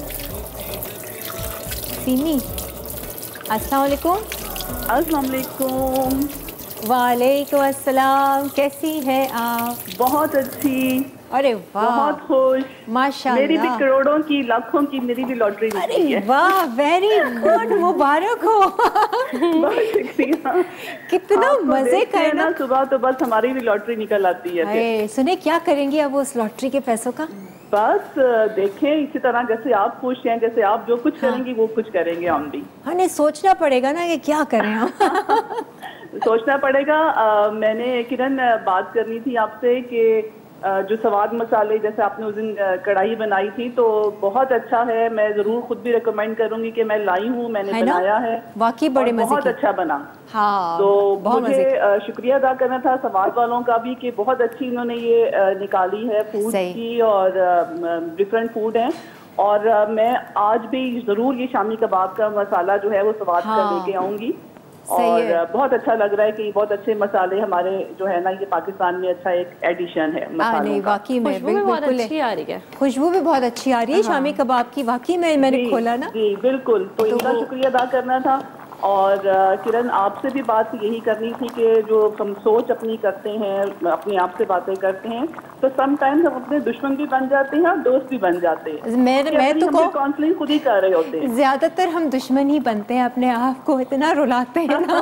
सीमी, अस्सलाम वालेकुम। अस्सलाम वालेकुम। वालेकुम अस्सलाम, कैसी है आप? बहुत अच्छी। अरे वाह, बहुत खुश। माशाल्लाह। मेरी भी करोड़ों की, लाखों की मेरी भी लॉटरी निकली है। अरे वाह, वेरी गुड, मुबारक हो। बहुत शुक्रिया। कितना आपको मजे देखते का है हैं ना। सुबह तो बस हमारी भी लॉटरी निकल आती है फिर। अरे सुने, क्या करेंगी अब उस लॉटरी के पैसों का? बस देखें, इसी तरह जैसे आप खुश हैं, जैसे आप जो कुछ करेंगी वो कुछ करेंगे हम भी। हाँ, नहीं सोचना पड़ेगा ना कि क्या करें हम। सोचना पड़ेगा। आ, मैंने किरण बात करनी थी आपसे कि आ, जो स्वाद मसाले, जैसे आपने उस दिन आ, कढ़ाई बनाई थी, तो बहुत अच्छा है। मैं जरूर खुद भी रिकमेंड करूंगी कि मैं लाई हूँ, मैंने है ना? बनाया है, वाकई बड़े और मजे बहुत की। अच्छा बना। हाँ, तो बहुत मजे मुझे की। आ, शुक्रिया अदा करना था स्वाद वालों का भी कि बहुत अच्छी इन्होंने ये आ, निकाली है फूड सही। की, और डिफरेंट फूड हैं। और आ, मैं आज भी जरूर ये शामी कबाब का मसाला जो है वो स्वाद हाँ। का लेके आऊंगी। सही और है। बहुत अच्छा लग रहा है कि बहुत अच्छे मसाले हमारे जो है ना, ये पाकिस्तान में अच्छा एक एडिशन है हाँ, मसालों नहीं का। वाकई में खुशबू भी बहुत बिल्कुल अच्छी आ रही है। खुशबू भी बहुत अच्छी आ रही है शामी कबाब की। वाकई में मैंने जी, खोला ना, जी बिल्कुल। तो, तो इनका वो- शुक्रिया अदा करना था। और अ, किरण, आपसे भी बात यही करनी थी कि जो हम सोच अपनी करते हैं, अपने आप से बातें करते हैं, तो समटाइम्स हम अपने दुश्मन भी बन जाते हैं और दोस्त भी बन जाते हैं। मैं मैं तो कहूँ काउंसलिंग खुद ही कर रहे होते हैं। ज्यादातर हम दुश्मन ही बनते हैं, अपने आप को इतना रुलाते हैं ना।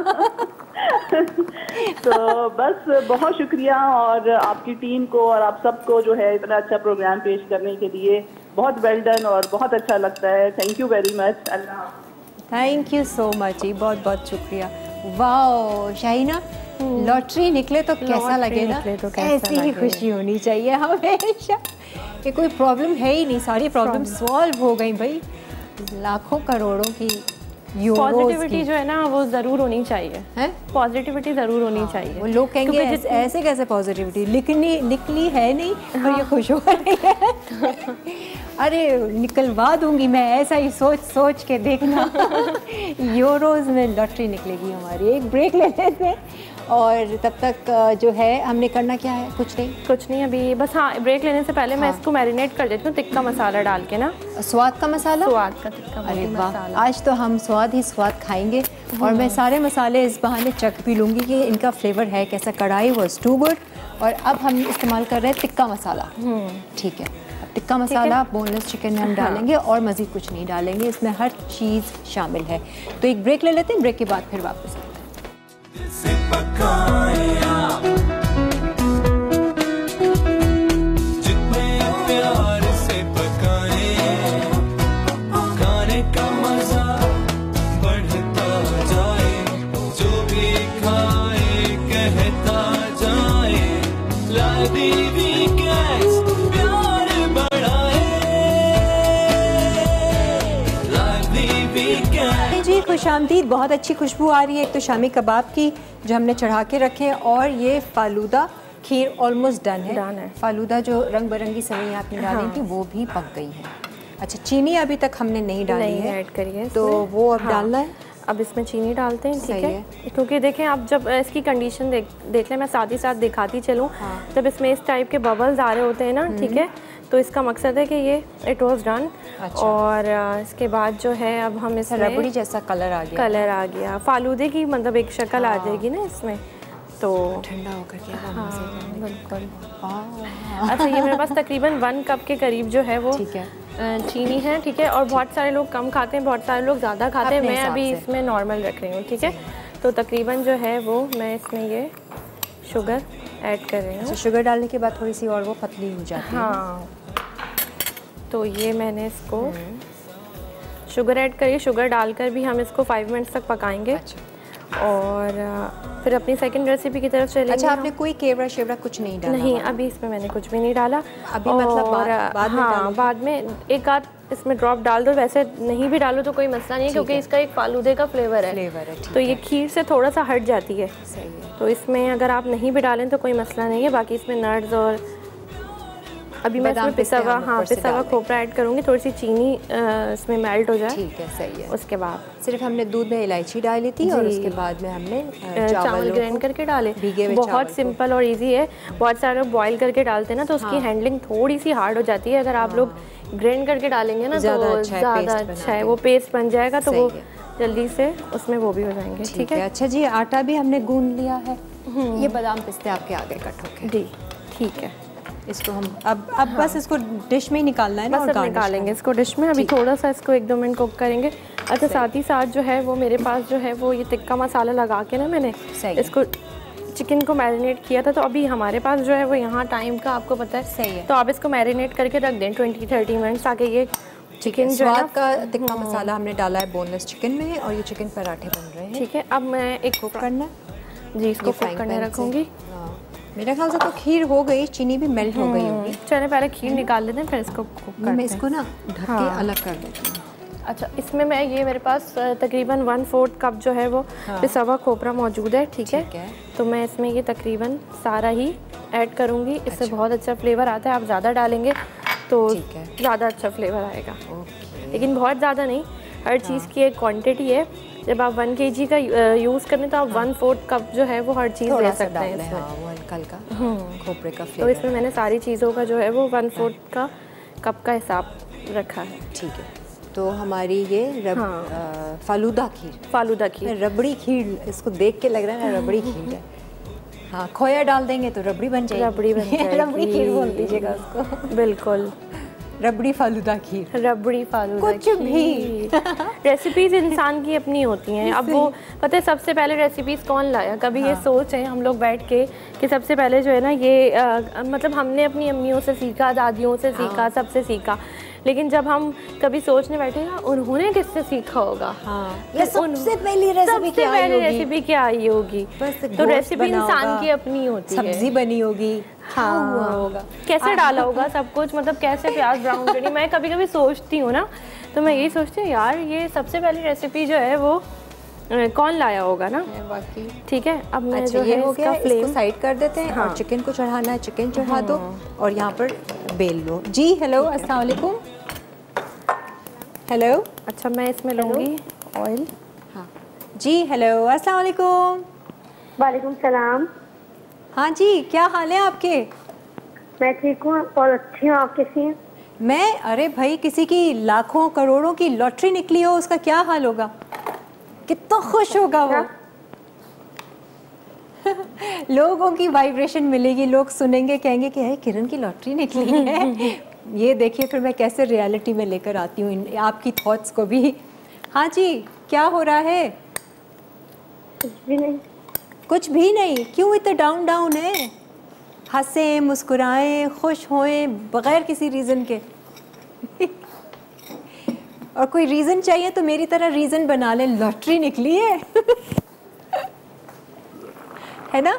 तो बस बहुत शुक्रिया, और आपकी टीम को और आप सबको जो है इतना अच्छा प्रोग्राम पेश करने के लिए बहुत वेल डन, और बहुत अच्छा लगता है। Thank you very much. अल्लाह। थैंक यू सो मच जी, बहुत बहुत शुक्रिया। वाओ शाहीना, लॉटरी निकले तो कैसा लॉटरी लगे ना, निकले तो कैसा ऐसी ही लगे। खुशी होनी चाहिए हमेशा। कि कोई प्रॉब्लम है ही नहीं, सारी प्रॉब्लम सॉल्व हो गई भाई। लाखों करोड़ों की पॉजिटिविटी जो है ना वो ज़रूर होनी चाहिए है, पॉजिटिविटी ज़रूर होनी चाहिए। वो लोग कहेंगे ऐसे, ऐसे कैसे पॉजिटिविटी लिखनी निकली है नहीं और ये खुश हो रही है। अरे निकलवा दूंगी मैं, ऐसा ही सोच सोच के देखना। यूरोज़ में लॉटरी निकलेगी हमारी। एक ब्रेक ले लेते हैं और तब तक जो है हमने करना क्या है? कुछ नहीं कुछ नहीं अभी बस हाँ ब्रेक लेने से पहले हाँ। मैं इसको मैरिनेट कर देती हूँ टिक्का मसाला डाल के ना। स्वाद का मसाला, स्वाद का टिक्का अरे वाह, आज तो हम स्वाद ही स्वाद खाएंगे। और मैं सारे मसाले इस बहाने चख भी लूँगी कि इनका फ्लेवर है कैसा। कढ़ाई वॉज टू गुड। और अब हम इस्तेमाल कर रहे हैं टिक्का मसाला। ठीक है, अब टिक्का मसाला बोनलेस चिकन में हम डालेंगे और मज़ीद कुछ नहीं डालेंगे, इसमें हर चीज़ शामिल है। तो एक ब्रेक ले लेते हैं, ब्रेक के बाद फिर वापस आते हैं। जितने प्यार से पकाए खाने का मजा बढ़ता जाए, जो भी खाए कहता जाए लादी वीकेंड्स प्यार बढ़ाए, लादी वीकेंड। जी खुशामदीद, बहुत अच्छी खुशबू आ रही है। एक तो शामी कबाब की जो हमने चढ़ा के रखे हैं और ये फालूदा खीर ऑलमोस्ट डन है। डन है। फालूदा जो रंग बिरंगी सवैयाँ आपने डाली हाँ। थी वो भी पक गई है। अच्छा, चीनी अभी तक हमने नहीं डाली नहीं है, ऐड करी है, तो वो अब हाँ। डालना है। अब इसमें चीनी डालते हैं, ठीक है, क्योंकि देखें आप जब इसकी कंडीशन देख देख लें, मैं साथ ही साथ दिखाती चलूँ हाँ। जब इसमें इस टाइप के बबल्स आ रहे होते हैं ना, ठीक है, तो इसका मकसद है कि ये इट वाज डन। अच्छा। और इसके बाद जो है अब हम इसमें रबड़ी जैसा कलर आ गया, कलर आ गया फालूदे की मतलब एक शक्ल हाँ। आ जाएगी ना इसमें, तो ठंडा होकर के हाँ, बिल्कुल। अच्छा, ये मेरे पास तकरीबन वन कप के करीब जो है वो ठीक है चीनी है, ठीक है। और बहुत सारे लोग कम खाते हैं, बहुत सारे लोग ज़्यादा खाते हैं, मैं अभी इसमें नॉर्मल रख रही हूँ, ठीक है। तो तकरीबन जो है वो मैं इसमें ये शुगर ऐड कर रही हूँ। शुगर डालने के बाद थोड़ी सी और वो पतली हो जाती है हाँ। तो ये मैंने इसको शुगर ऐड करी, शुगर डालकर भी हम इसको फाइव मिनट्स तक पकाएंगे। अच्छा। और फिर अपनी सेकंड रेसिपी की तरफ चलेंगे। अच्छा, आपने कोई केवड़ा शेवड़ा कुछ नहीं डाला? नहीं, अभी इसमें मैंने कुछ भी नहीं डाला अभी, मतलब बाद, बाद में हाँ बाद में एक आध इसमें ड्रॉप डाल दो, वैसे नहीं भी डालो तो कोई मसला नहीं है, क्योंकि इसका एक फालूदे का फ्लेवर है, फ्लेवर है तो ये खीर से थोड़ा सा हट जाती है। सही है। तो इसमें अगर आप नहीं भी डालें तो कोई मसला नहीं है। बाकी इसमें नट्स और अभी मैं इसमें पिसा हुआ हाँ पिसा हुआ खोपरा ऐड करूँगी, थोड़ी सी चीनी इसमें मेल्ट हो जाए, ठीक है, सही है। उसके बाद सिर्फ हमने दूध में इलायची डाली थी और उसके बाद में हमने चावल ग्राइंड करके डाले। बहुत सिंपल और इजी है। बहुत सारे लोग बॉईल करके डालते हैं ना, तो उसकी हैंडलिंग थोड़ी सी हार्ड हो जाती है। अगर आप लोग ग्राइंड करके डालेंगे ना तो ज़्यादा अच्छा है, वो पेस्ट बन जाएगा, तो वो जल्दी से उसमें वो भी हो जाएंगे, ठीक है। अच्छा जी, आटा भी हमने गूंद लिया है। ये बादाम पिस्ते आपके आगे कट होके जी, ठीक है। इसको हम अब अब हाँ। बस इसको डिश में ही निकालना है ना, बस अब निकालेंगे इसको डिश में। अभी थोड़ा सा इसको एक दो मिनट कुक करेंगे। अच्छा, साथ ही साथ जो है वो मेरे पास जो है वो ये टिक्का मसाला लगा के ना मैंने इसको चिकन को मैरिनेट किया था, तो अभी हमारे पास जो है वो यहाँ टाइम का आपको पता है, सही है, तो आप इसको मैरिनेट करके रख दें ट्वेंटी थर्टी मिनट्स, ताकि ये चिकन जो है का टिक्का मसाला हमने डाला है बोनलेस चिकन में, और ये चिकन पराठे बन रहे हैं, ठीक है। अब मैं एक कुक करना जी इसको कुक करने रखूँगी। मेरे ख्याल से तो खीर हो गई, चीनी भी मेल्ट हो गई होगी। चले पहले खीर निकाल लेते हैं, फिर इसको कुक करते हैं। मैं इसको ना ढक के हाँ। अलग कर देती हूँ। अच्छा, इसमें मैं ये मेरे पास तकरीबन वन फोर्थ कप जो है वो हाँ। पिसा हुआ खोपरा मौजूद है, ठीक है, है। तो मैं इसमें ये तकरीबन सारा ही ऐड करूँगी। इससे अच्छा। बहुत अच्छा फ्लेवर आता है। आप ज़्यादा डालेंगे तो ज़्यादा अच्छा फ्लेवर आएगा, लेकिन बहुत ज़्यादा नहीं। हर चीज़ की एक क्वांटिटी है। जब आप वन के जी का यूज़ करें तो आप वन फोर्थ कप जो है वो हर चीज़ ले सकते हैं इसमें, हाँ, वो हल्का हल्का खोपरे का फ्लेवर। तो इसमें मैंने सारी चीज़ों का जो है वो वन फोर्थ का कप का हिसाब रखा है, ठीक है। तो हमारी ये रब, हाँ। आ, फालूदा खीर फालूदा खीर रबड़ी खीर, इसको देख के लग रहा है ना रबड़ी खीर है। हाँ, खोया डाल देंगे तो रबड़ी बन जाएगी, रबड़ी बन जाएगी। रबड़ी खीर बोल दीजिएगा उसको। बिल्कुल, रबड़ी फालूदा खीर, रबड़ी फालूदा कुछ भी। रेसिपीज़ इंसान की अपनी होती हैं। अब वो पता है सबसे पहले रेसिपीज़ कौन लाया, कभी हाँ। ये सोच है हम लोग बैठ के कि सबसे पहले जो है ना ये आ, मतलब हमने अपनी अम्मियों से सीखा, दादियों से सीखा, हाँ। सबसे सीखा, लेकिन जब हम कभी सोचने बैठे ना उन्होंने किससे सीखा होगा, हाँ। ये सबसे पहली रेसिपी क्या आई होगी, रेसिपी क्या आई होगी। तो रेसिपी इंसान की अपनी होती है। सब्जी बनी होगी, हाँ हुआ होगा, कैसे डाला होगा सब कुछ, मतलब कैसे प्याज ब्राउन करनी। मैं कभी कभी सोचती हूँ ना तो मैं यही सोचती हूँ यार ये सबसे पहली रेसिपी जो है वो अ, कौन लाया होगा ना। बाकी ठीक है, अब मैं अच्छा जो ये है हो इसका गया, फ्लेम इसको साइड कर देते हैं। हाँ। और चिकन को चढ़ाना है, चिकन चढ़ा दो और यहाँ पर बेल लो। जी हेलो, अस्सलाम वालेकुम। हेलो, अच्छा मैं इसमें लूँगी ऑयल। हाँ जी हेलो, अस्सलाम वालेकुम। वालेकुम सलाम। हाँ जी, क्या हाल है आपके? मैं ठीक हूँ और अच्छी हूँ, आप कैसी हैं? मैं, अरे भाई किसी की लाखों करोड़ों की लॉटरी निकली हो, उसका क्या हाल होगा? कितना खुश होगा वो। लोगों की वाइब्रेशन मिलेगी, लोग सुनेंगे, कहेंगे कि है किरण की लॉटरी निकली है। ये देखिए फिर मैं कैसे रियलिटी में लेकर आती हूँ आपकी थॉट्स को भी। हाँ जी, क्या हो रहा है? कुछ भी नहीं। कुछ भी नहीं? क्यों इतना डाउन डाउन है? हंसें, मुस्कुराएं, खुश होएं बगैर किसी रीज़न के। और कोई रीज़न चाहिए तो मेरी तरह रीज़न बना लें, लॉटरी निकली है। है ना?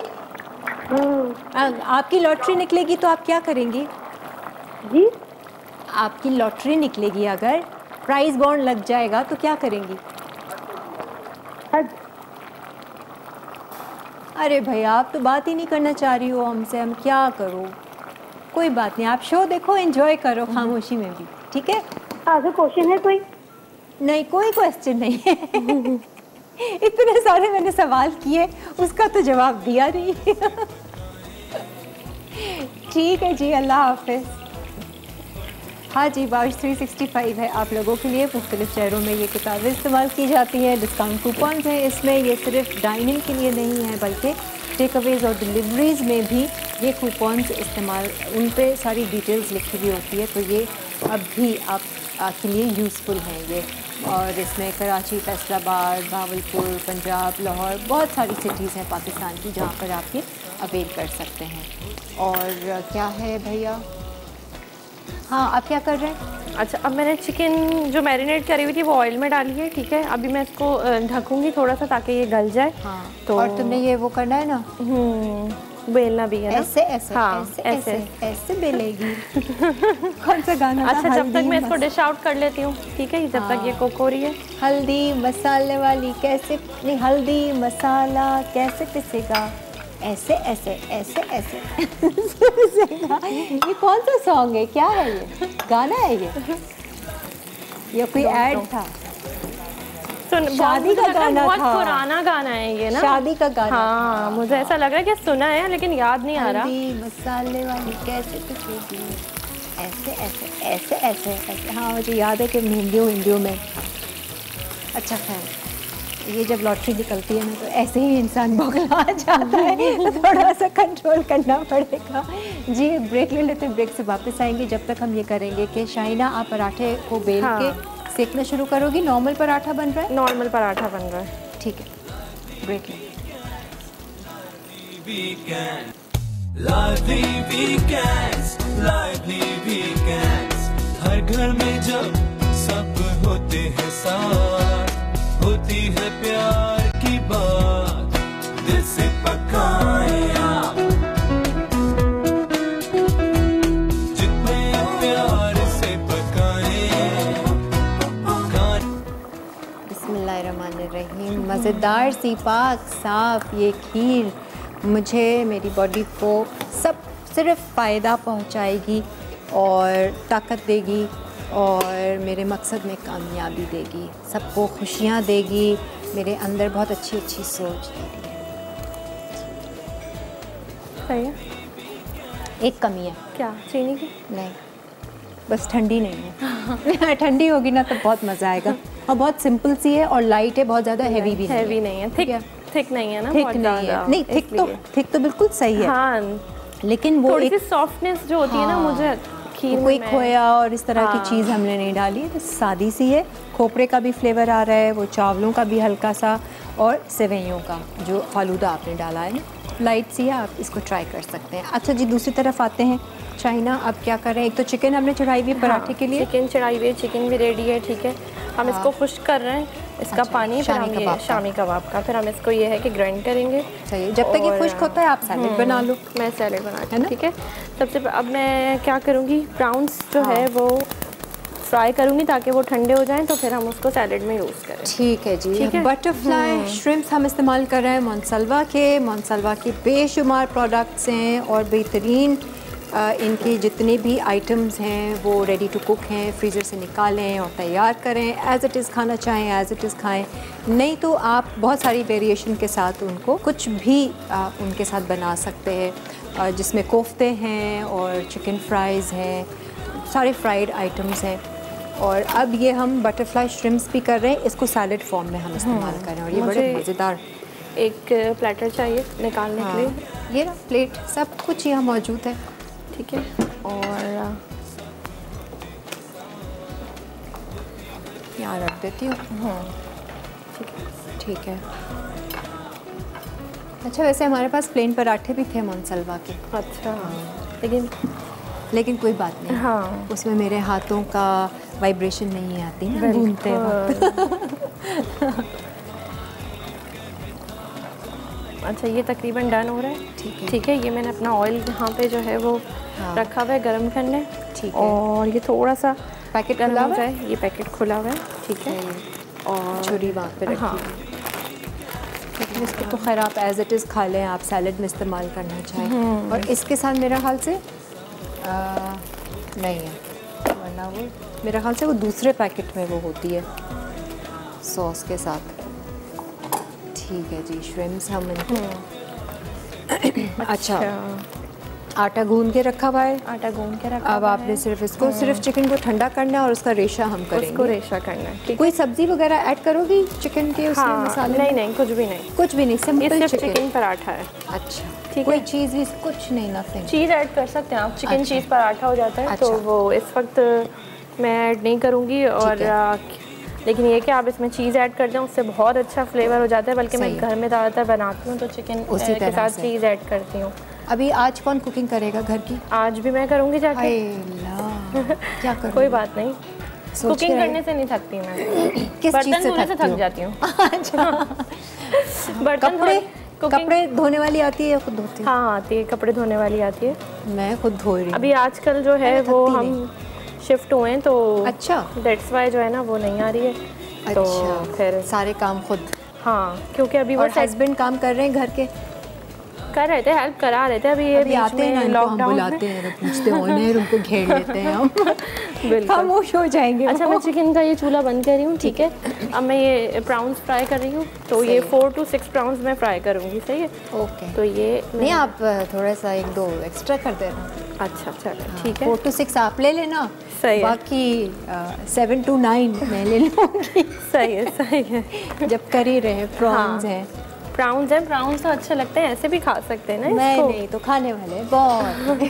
आ, आपकी लॉटरी निकलेगी तो आप क्या करेंगी? जी, आपकी लॉटरी निकलेगी, अगर प्राइस बॉन्ड लग जाएगा तो क्या करेंगी? हज। अरे भाई आप तो बात ही नहीं करना चाह रही हो हमसे, हम क्या करो? कोई बात नहीं, आप शो देखो, एंजॉय करो खामोशी में भी, ठीक है? आगे क्वेश्चन है कोई? नहीं, कोई क्वेश्चन नहीं है। इतने सारे मैंने सवाल किए, उसका तो जवाब दिया नहीं। ठीक है जी, अल्लाह हाफिज़। हाँ जी, बारिश थ्री सिक्सटी फाइव है आप लोगों के लिए। मुख्तलिफ शहरों में ये किताबें इस्तेमाल की जाती हैं, डिस्काउंट कूपन्स हैं इसमें। ये सिर्फ डाइनिंग के लिए नहीं है बल्कि टेक अवेज़ और डिलीवरीज़ में भी ये कूपन्स इस्तेमाल, उन पे सारी डिटेल्स लिखी हुई होती है, तो ये अब भी आप आपके लिए यूज़फुल हैं ये। और इसमें कराची, फैसलाबाद, भावलपुर, पंजाब, लाहौर, बहुत सारी सिटीज़ हैं पाकिस्तान की जहाँ पर आप ये अवेल कर सकते हैं। और क्या है भैया? हाँ, आप क्या कर रहे हैं? अच्छा, अब मैंने चिकन जो मैरिनेट करी हुई थी वो ऑयल में डाली है, ठीक है? अभी मैं इसको ढकूंगी थोड़ा सा ताकि ये गल जाए। हाँ, तो और तुमने ये वो करना है ना, हम्म बेलना भी है ना? ऐसे ऐसे हाँ, ऐसे ऐसे ऐसे, ऐसे बेलेगी। कौन सा गाना था? अच्छा, जब तक मैं इसको मस- डिश आउट कर लेती हूँ, ठीक है? जब तक ये कुक हो रही है। हल्दी मसाले वाली कैसे, नहीं हल्दी मसाला कैसे पिसेगा, ऐसे ऐसे ऐसे ऐसे। ये कौन सा सॉन्ग है, क्या है ये? गाना है ये या कोई ऐड था? सुन, शादी का गाना बहुत था। पुराना गाना है ये ना? शादी का गाना। हाँ, मुझे ऐसा लग रहा है कि सुना है लेकिन याद नहीं आ रहा। हल्दी मसाले वाली कैसे पिसेगी, ऐसे ऐसे ऐसे ऐसे ऐसे। हाँ, मुझे याद है कि हिंदियों हिंदियों में। अच्छा खैर, ये जब लॉटरी निकलती है ना तो ऐसे ही इंसान बौखला जाता है, तो थोड़ा सा कंट्रोल करना पड़ेगा। जी, ब्रेक ले लेते हैं, ब्रेक से वापस आएंगे। जब तक हम ये करेंगे कि शाइना आप पराठे को बेल हाँ। के सेकना शुरू करोगी। नॉर्मल पराठा बन रहा है? नॉर्मल पराठा बन रहा है। ठीक है, ब्रेक लें। Lively weekends, lively weekends, हर घर में जब सब होते हैं साथ, होती है प्यार की बात, दिल से पकाए आप, जितने प्यार से पकाए। बिस्मिल्लाहिर्रहमानिर्रहीम। मज़ेदार सी पाक साफ ये खीर मुझे, मेरी बॉडी को सब सिर्फ फ़ायदा पहुंचाएगी और ताकत देगी और मेरे मकसद में कामयाबी देगी, सबको खुशियां देगी। मेरे अंदर बहुत अच्छी अच्छी सोच है। सही है। एक कमी है। क्या? चीनी की? नहीं, बस ठंडी नहीं है। ठंडी होगी ना तो बहुत मज़ा आएगा। और बहुत सिंपल सी है और लाइट है, बहुत ज़्यादा हैवी भी नहीं है। हैवी नहीं है, थिक थिक नहीं है ना? थिक बहुत नहीं है। ज़्यादा, नहीं, थिक तो इसलिए। थिक तो बिल्कुल सही है। हाँ, लेकिन वो थोड़ी एक सी सॉफ्टनेस जो होती है ना, हाँ, मुझे खीर वो कोई में खोया और इस तरह हाँ। की चीज़ हमने नहीं डाली है, तो सादी सी है। खोपरे का भी फ्लेवर आ रहा है, वो चावलों का भी हल्का सा, और सेवइयों का जो फालूदा आपने डाला है ना, लाइट सी है। आप इसको ट्राई कर सकते हैं। अच्छा जी, दूसरी तरफ आते हैं। शाइना, अब क्या कर रहे हैं? एक तो चिकन हमने चढ़ाई हुई पराठे के लिए। चिकन चढ़ाई हुई है, चिकन भी रेडी है, ठीक है? हम इसको खुश्क कर रहे हैं, इसका अच्छा, पानी, फिर शामी हम ये कबाब का। शामी कबाब का, फिर हम इसको ये है कि ग्राइंड करेंगे। चाहिए जब तक ये और, खुश्क होता है आप सैलेड बना लो। मैं सैलेड बनाती है हूँ, ना? ठीक है? सबसे प- अब मैं क्या करूँगी, ब्राउन्स जो हाँ। है वो फ्राई करूँगी ताकि वो ठंडे हो जाएं, तो फिर हम उसको सैलेड में यूज़ करें। ठीक है जी। बटरफ्लाई श्रिम्प्स हम इस्तेमाल कर रहे हैं मोनसलवा के। मोनसलवा के बेशुमार प्रोडक्ट्स हैं और बेहतरीन इनकी जितने भी आइटम्स हैं वो रेडी टू कुक हैं। फ्रीज़र से निकालें और तैयार करें। एज़ इट इज़ खाना चाहें एज़ इट इज़ खाएं, नहीं तो आप बहुत सारी वेरिएशन के साथ उनको कुछ भी आ, उनके साथ बना सकते हैं, जिसमें कोफ्ते हैं और चिकन फ्राइज़ हैं, सारे फ्राइड आइटम्स हैं। और अब ये हम बटरफ्लाई श्रिम्प्स भी कर रहे हैं, इसको सैलड फॉर्म में हम इस्तेमाल कर रहे हैं और ये बड़े मज़ेदार। एक प्लेटर चाहिए निकालने हाँ, के लिए। ये ना प्लेट सब कुछ यहाँ मौजूद है। ठीक है, और यहाँ रख देती हूँ। ठीक है ठीक है। अच्छा, वैसे हमारे पास प्लेन पराठे भी थे मोनसलवा के। अच्छा, लेकिन लेकिन कोई बात नहीं। हाँ, उसमें मेरे हाथों का वाइब्रेशन नहीं आती ना भूनते वक्त। अच्छा, ये तकरीबन डन हो रहा है। ठीक है, ठीक है। ये मैंने अपना ऑयल यहाँ पे जो है वो हाँ, रखा हुआ है गर्म करने। ठीक है। और ये थोड़ा सा पैकेट गर्म खुला हो हुआ जाए। ये पैकेट खुला हुआ है। ठीक है। और छुरी वहाँ पे रखी। हाँ, लेकिन इसको तो खैर आप एज इट इज़ खा लें, आप सैलड में इस्तेमाल करना चाहें। और इसके साथ मेरा ख्याल से आ, नहीं है, वरना वो मेरा ख्याल से वो दूसरे पैकेट में वो होती है सॉस के साथ। ठीक है जी। श्रिम्प्स हम अच्छा, अच्छा आटा गूंद के रखा हुआ है। आटा गूंद के रखा अब आपने सिर्फ इसको सिर्फ चिकन को ठंडा करना है और उसका रेशा हम करेंगे। उसको रेशा करना है। कोई सब्जी वगैरह ऐड करोगी चिकन के उसमें? हाँ, मसाले नहीं में? नहीं, कुछ भी नहीं, कुछ भी नहीं, सिंपल सिर्फ चिकन पराठा है। अच्छा, ठीक कोई है। चीज़ भी कुछ नहीं, नथिंग। चीज़ ऐड कर सकते हैं आप, चिकन अच्छा। चीज़ पराठा हो जाता है। अच्छा। तो वो इस वक्त मैं ऐड नहीं करूँगी। और आ, लेकिन ये कि आप इसमें चीज़ ऐड कर दें, उससे बहुत अच्छा फ्लेवर हो जाता है। बल्कि मैं घर में ज़्यादातर बनाती हूँ तो चिकन उसी के साथ चीज़ ऐड करती हूँ। अभी आज कौन कुकिंग करेगा घर की? आज भी मैं करूँगी जाके। क्या करूँ? कोई बात नहीं, कुकिंग करने से नहीं थकती मैं। किस चीज़ से धोने से थक जाती हूँ। बर्तन कपड़े कपड़े धोने वाली आती है या खुद धोती है? हाँ, आती है, कपड़े धोने वाली आती है। मैं खुद धो रही हूँ अभी आजकल जो है वो हम शिफ्ट हुए हैं तो अच्छा, दैट्स वाई जो है ना वो नहीं आ रही है। तो अच्छा, फिर सारे काम खुद। हाँ, क्योंकि अभी वो हस्बैंड काम कर रहे हैं घर के? कर रहे थे, हेल्प करा रहे थे। अभी ये अभी आते हैं ना, इनको हम बुलाते हैं, पूछते हैं, उनको घेर लेते हैं हम। खामोश हो जाएंगे। अच्छा, मैं चिकन का ये चूल्हा बंद कर रही हूँ। ठीक है। अब मैं ये प्राउंस फ्राई कर रही हूँ, तो ये फोर टू सिक्स प्राउंस मैं फ्राई करूँगी। सही है। ओके। तो ये नहीं, आप थोड़ा सा एक दो एक्स्ट्रा कर देना। अच्छा, चलो ठीक है। फोर टू सिक्स आप ले लेना, सही है। बाकी सेवन टू नाइन मैं ले लूँगी। सही है, सही है। जब कर ही रहे प्रॉन्स हैं। प्राउंस हैं, प्राउंस तो अच्छे लगते हैं, ऐसे भी खा सकते हैं ना मैं इसको। नहीं तो खाने वाले बहुत।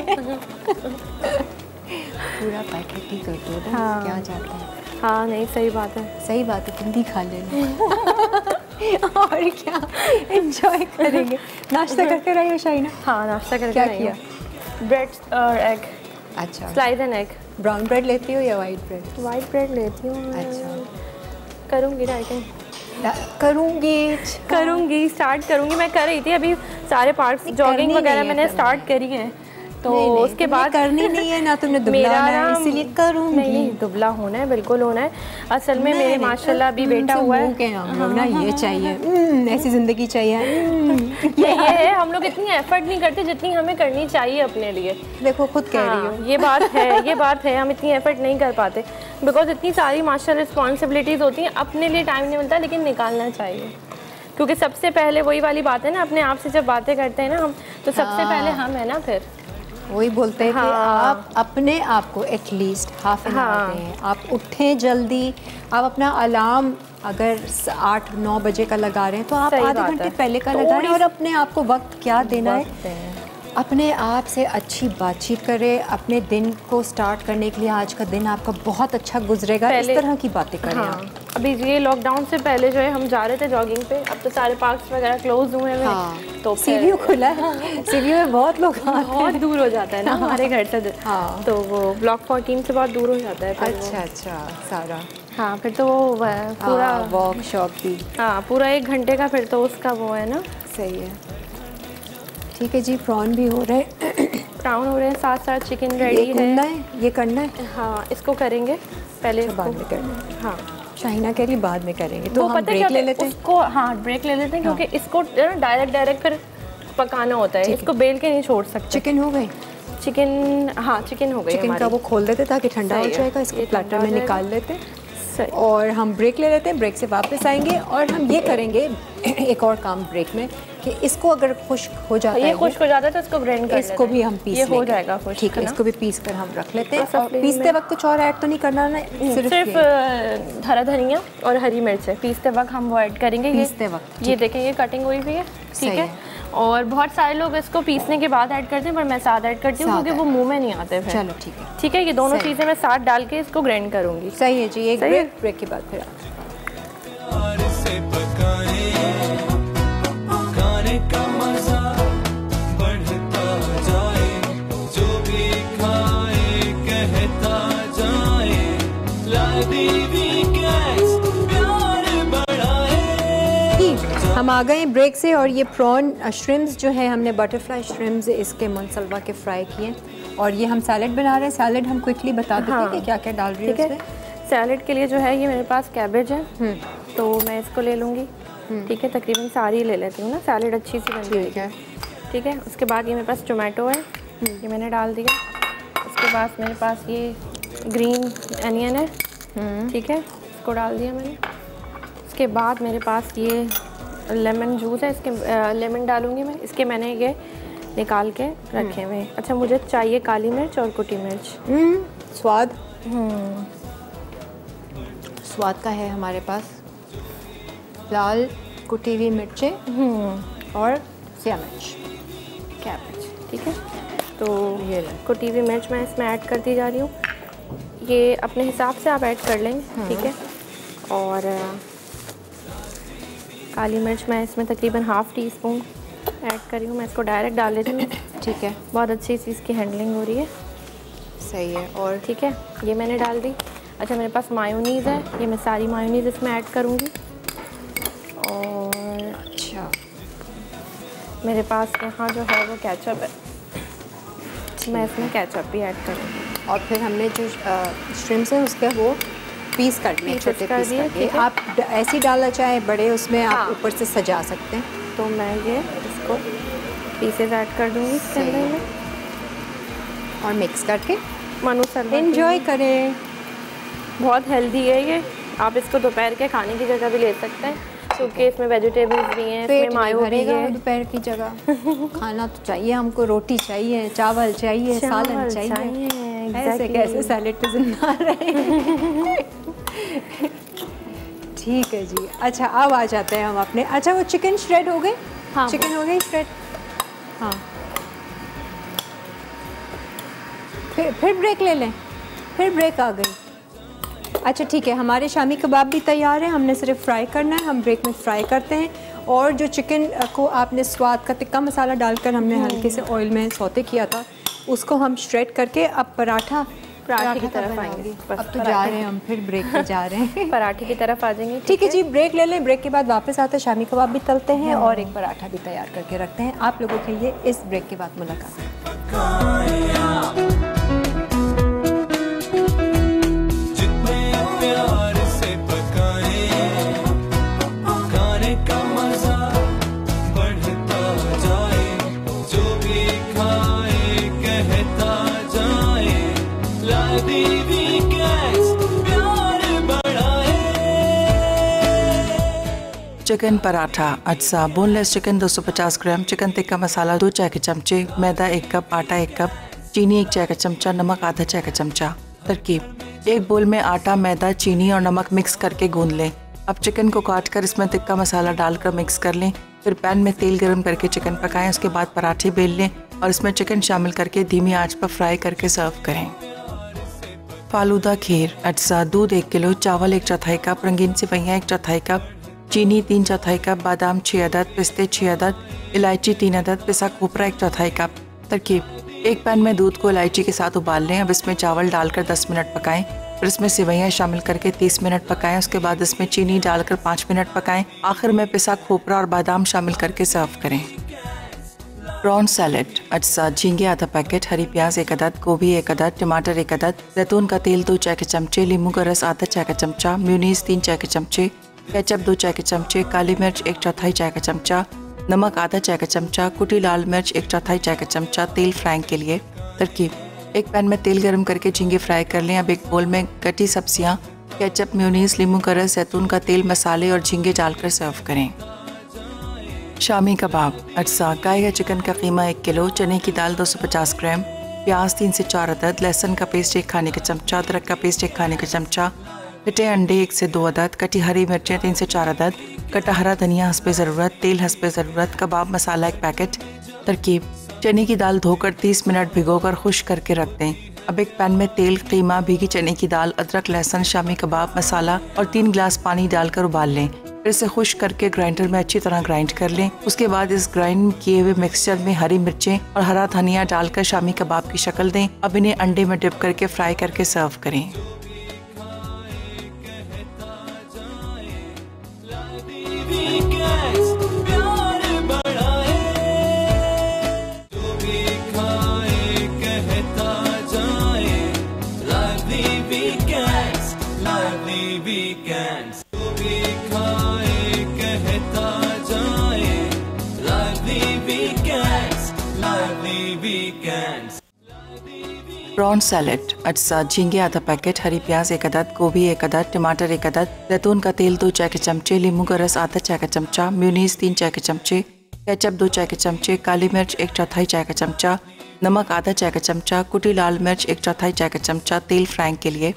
पूरा पैकेट ही कर दो ना। हाँ। क्या जाता है। हाँ, नहीं, सही बात है। सही बात है, तुम भी खा लेना। और क्या एंजॉय करेंगे। नाश्ता करके रही हो शाइना? हाँ, नाश्ता करके क्या रही किया? हूँ। ब्रेड और एग। अच्छा, slice and egg. Brown bread लेती हो या वाइट ब्रेड? वाइट ब्रेड लेती हूँ। अच्छा, करूँगी ना, आई थिंक करूँगी करूँगी स्टार्ट करूँगी। मैं कर रही थी अभी सारे पार्ट्स, जॉगिंग वगैरह मैंने स्टार्ट करी है। तो नहीं, नहीं, उसके बाद करनी नहीं है ना, तुमने दुबला होना है इसीलिए करूँगी। नहीं नहीं, दुबला होना है, बिल्कुल होना है। असल में मेरे माशाल्लाह अभी बेटा हुआ है के हम लोग ना, ये चाहिए, ऐसी ज़िंदगी चाहिए। ये है, हम लोग इतनी एफर्ट नहीं करते जितनी हमें करनी चाहिए अपने लिए। देखो खुद कह रही हो। ये बात है, ये बात है, हम इतनी एफर्ट नहीं कर पाते बिकॉज इतनी सारी माशाल्लाह रिस्पॉन्सिबिलिटीज़ होती हैं, अपने लिए टाइम नहीं मिलता, लेकिन निकालना चाहिए। क्योंकि सबसे पहले वही वाली बात है ना, अपने आप से जब बातें करते हैं ना हम, तो सबसे पहले हम है ना, फिर वही बोलते हैं हाँ। कि आप अपने आप को एटलीस्ट हाफ एन आवर दें। आप उठें जल्दी, आप अपना अलार्म अगर आठ नौ बजे का लगा रहे हैं तो आप आधे घंटे पहले का लगाएं और अपने आप को वक्त क्या देना है, अपने आप से अच्छी बातचीत करें। अपने दिन को स्टार्ट करने के लिए आज का दिन आपका बहुत अच्छा गुजरेगा, इस तरह की बातें करें। हाँ। अभी ये लॉकडाउन से पहले जो है हम जा रहे थे जॉगिंग पे, अब तो सारे पार्क्स वगैरह क्लोज हुए हैं। हाँ। तो सीवीयू खुला है, सीवीयू में बहुत लोग बहुत दूर हो जाता है ना हमारे घर से। हाँ। तो वो ब्लॉक फोर्टीन से बहुत दूर हो जाता है। अच्छा अच्छा, सारा हाँ, फिर तो वो पूरा वॉक शॉप भी, हाँ, पूरा एक घंटे का फिर तो उसका वो है ना। सही है। ठीक है जी, प्रॉन भी हो रहे हैं। ब्राउन हो रहे हैं, साथ साथ चिकन रेडी है। करना है, ये करना है। हाँ, इसको करेंगे पहले, बाद में करना है। हाँ, शाहिना कह रही बाद में करेंगे, तो हम पता ब्रेक ले लेते हैं उसको। हाँ, ब्रेक ले लेते हैं, क्योंकि इसको डायरेक्ट डायरेक्ट फिर पकाना होता है, इसको बेल के नहीं छोड़ सकते। चिकन हो गई? चिकन, हाँ चिकन हो गई। चिकन का वो खोल देते ताकि ठंडा हो जाएगा, इसको प्लेटर में निकाल लेते और हम ब्रेक ले लेते हैं। ब्रेक से वापस आएंगे और हम ये करेंगे एक और काम ब्रेक में कि इसको अगर खुश्क हो जाता है, ये खुश्क हो जाता है तो इसको ग्राइंड कर इसको भी हम पीस ये लेंगे। हो जाएगा खुश्क, ठीक है, इसको भी पीस कर हम रख लेते हैं। और पीसते वक्त कुछ और ऐड तो नहीं करना ना, सिर्फ, सिर्फ हरा धनिया और हरी मिर्च है पीसते वक्त हम वो ऐड करेंगे। पीसते वक्त ये देखें, ये कटिंग हुई हुई है, ठीक है। और बहुत सारे लोग इसको पीसने के बाद ऐड करते हैं, पर मैं साथ ऐड करती हूँ क्योंकि वो मुंह में नहीं आते फिर। चलो ठीक है, ठीक है। ये दोनों चीज़ें मैं साथ डाल के इसको ग्राइंड करूँगी। सही है जी। एक ब्रेक, ब्रेक के बाद फिर से पकाए, खाने का मजा बढ़ता जाए, जो भी खाए कहता जाए, ला दी वीकेंड्स प्यार बढ़ाए। हम आ गए ब्रेक से और ये प्रॉन श्रिम्स जो है हमने बटरफ्लाई श्रिम्स इसके मनसलवा के फ्राई किए और ये हम सैलेड बना रहे हैं। सैलेड हम क्विकली बता देते हैं कि क्या क्या डाल रही है उसमें। सैलेड के लिए जो है ये मेरे पास कैबेज है, तो मैं इसको ले लूँगी। ठीक है, तकरीबन सारी ले लेती हूँ ना, सैलेड अच्छी सी बन जाएगी। ठीक है, उसके बाद ये मेरे पास टोमेटो है, ये मैंने डाल दिया। उसके बाद मेरे पास ये ग्रीन अनियन है, ठीक है, इसको डाल दिया मैंने। उसके बाद मेरे पास ये लेमन जूस है, इसके लेमन डालूँगी मैं। इसके मैंने ये निकाल के रखे हुए। अच्छा, मुझे चाहिए काली मिर्च और कुटी मिर्च। स्वाद स्वाद का है हमारे पास, लाल कुटी हुई मिर्चें और सिया मिर्च, कैबेज। ठीक है, तो ये कुटी हुई मिर्च मैं इसमें ऐड करती जा रही हूँ। ये अपने हिसाब से आप ऐड कर लेंगे, ठीक है। और काली मिर्च मैं इसमें तकरीबन हाफ़ टी स्पून ऐड कर रही हूँ। मैं इसको डायरेक्ट डाल देती हूँ। ठीक है, बहुत अच्छी सी इसकी हैंडलिंग हो रही है। सही है। और ठीक है, ये मैंने डाल दी। अच्छा, मेरे पास मायोनीज़ है, ये मैं सारी मायोनीज़ इसमें ऐड करूँगी। और अच्छा, मेरे पास यहाँ जो है वो केचप है, मैं इसमें केचप भी ऐड करूँगी। और फिर हमने जो श्रिम्स है उसके वो पीस करने हैं, छोटे पीस करके। आप ऐसे डालना चाहे बड़े, उसमें आप ऊपर से सजा सकते हैं। तो मैं ये इसको पीसेस ऐड कर दूँगी इसके अंदर में और मिक्स करके मनु सर एंजॉय करें। बहुत हेल्दी है ये, आप इसको दोपहर के खाने की जगह भी ले सकते हैं क्योंकि इसमें वेजिटेबल्स भी हैं, इसमें मायो भी है। दोपहर की जगह खाना तो चाहिए हमको, रोटी चाहिए, चावल चाहिए, सालन चाहिए, चाहिए। ऐसे कैसे सैलेड पे जिंदा रहे। ठीक है जी। अच्छा, अब आ जाते हैं हम अपने। अच्छा, वो चिकन श्रेड हो गए? हाँ, चिकन हो गई श्रेड। हाँ, फिर फिर ब्रेक ले लें, फिर ब्रेक आ गई। अच्छा ठीक है, हमारे शामी कबाब भी तैयार है, हमने सिर्फ फ्राई करना है। हम ब्रेक में फ्राई करते हैं। और जो चिकन को आपने स्वाद का तिक्का मसाला डालकर हमने हल्के से ऑयल में सौते किया था, उसको हम श्रेड करके अब पराठा पराठे की तरफ आएंगे। अब तो जा रहे हैं हम, फिर ब्रेक में जा रहे हैं। पराठे की तरफ आ जाएंगे। ठीक है जी, ब्रेक ले लें। ब्रेक के बाद वापस आते हैं, शामी कबाब भी तलते हैं और एक पराठा भी तैयार करके रखते हैं आप लोगों के लिए। इस ब्रेक के बाद मुलाकात। चिकन पराठा। अज्जा: बोनलेस चिकन दो सौ पचास ग्राम, चिकन टिक्का मसाला दो चाय के चमचे, मैदा एक कप, आटा एक कप, चीनी एक चाय का चमचा, नमक आधा चाय का चमचा। तरकीब: एक बोल में आटा, मैदा, चीनी और नमक मिक्स करके गूंद लें। अब चिकन को काट कर इसमें टिक्का मसाला डालकर मिक्स कर लें। फिर पैन में तेल गर्म करके चिकन पकाएं। उसके बाद पराठे बेल लें और इसमें चिकन शामिल करके धीमी आंच पर फ्राई करके सर्व करें। फालूदा खीर। अज्जा: दूध एक किलो, चावल एक चौथाई कप, रंगीन सेवइयाँ एक चौथाई कप, चीनी तीन चौथाई कप, बादाम छः अदद, पिस्ते छः अदद, इलायची तीन अदद, पिसा खोपरा एक चौथाई कप। तरकीब: एक पैन में दूध को इलायची के साथ उबाल लें। अब इसमें चावल डालकर दस मिनट पकाएं। फिर इसमें सेवइयाँ शामिल करके तीस मिनट पकाएं। उसके बाद इसमें चीनी डालकर पाँच मिनट पकाएं। आखिर में पिसा खोपरा और बादाम शामिल करके सर्व करें। प्रॉन सैलेड अज्जा झींगे आधा पैकेट, हरी प्याज एक अदद, गोभी एक अदद, टमाटर एक अदद, जैतून का तेल दो चाय के चमचे, नींबू का रस आधा चाय का चमचा, म्यूनीस तीन चाय के चमचे, केचप दो चाय के चमचे, काली मिर्च एक चौथाई चाय का चमचा, नमक आधा चाय का चमचा, कुटी लाल मिर्च एक चौथाई चाय का चमचा, तेल फ्राइंग के लिए। तरकीब: एक पैन में तेल गर्म करके झींगे फ्राई कर लें। अब एक बोल में कटी सब्जियां, केचप, म्यूनीस, नींबू का रस, जैतून का तेल, मसाले और झींगे डालकर सर्व करें। शामी कबाब अज्जा: गाय या चिकन का कीमा एक किलो, चने की दाल दो सौ पचास ग्राम, प्याज तीन से चार अदद, लहसुन का पेस्ट एक खाने का चमचा, अदरक का पेस्ट एक खाने का चमचा, कटे अंडे एक से दो अदद, कटी हरी मिर्चें तीन से चार अदद, कटा हरा धनिया हस्बे ज़रूरत, तेल हस्बे ज़रूरत, कबाब मसाला एक पैकेट। तरकीब: चने की दाल धोकर तीस मिनट भिगोकर खुश्क करके रख दें। अब एक पैन में तेल, कीमा, भीगी चने की दाल, अदरक, लहसुन, शामी कबाब मसाला और तीन गिलास पानी डालकर उबाल लें। फिर इसे खुश्क करके ग्राइंडर में अच्छी तरह ग्राइंड कर लें। उसके बाद इस ग्राइंड किए हुए मिक्सचर में हरी मिर्चें और हरा धनिया डालकर शामी कबाब की शक्ल दें। अब इन्हें अंडे में डिप करके फ्राई करके सर्व करें। प्रॉन सैलेड अज्जा झींगे आधा पैकेट, हरी प्याज एक अदद, गोभी एक अदद, टमाटर एक अदद, जैतून का तेल दो चाय के चमचे, नींबू का रस आधा चाय का चमचा, म्यूनीस तीन चाय के चमचे, केचप दो चाय के चमचे, काली मिर्च एक चौथाई चाय का चमचा, नमक आधा चाय का चमचा, कुटी लाल मिर्च एक चौथाई चाय का चमचा, तेल फ्राइंग के लिए।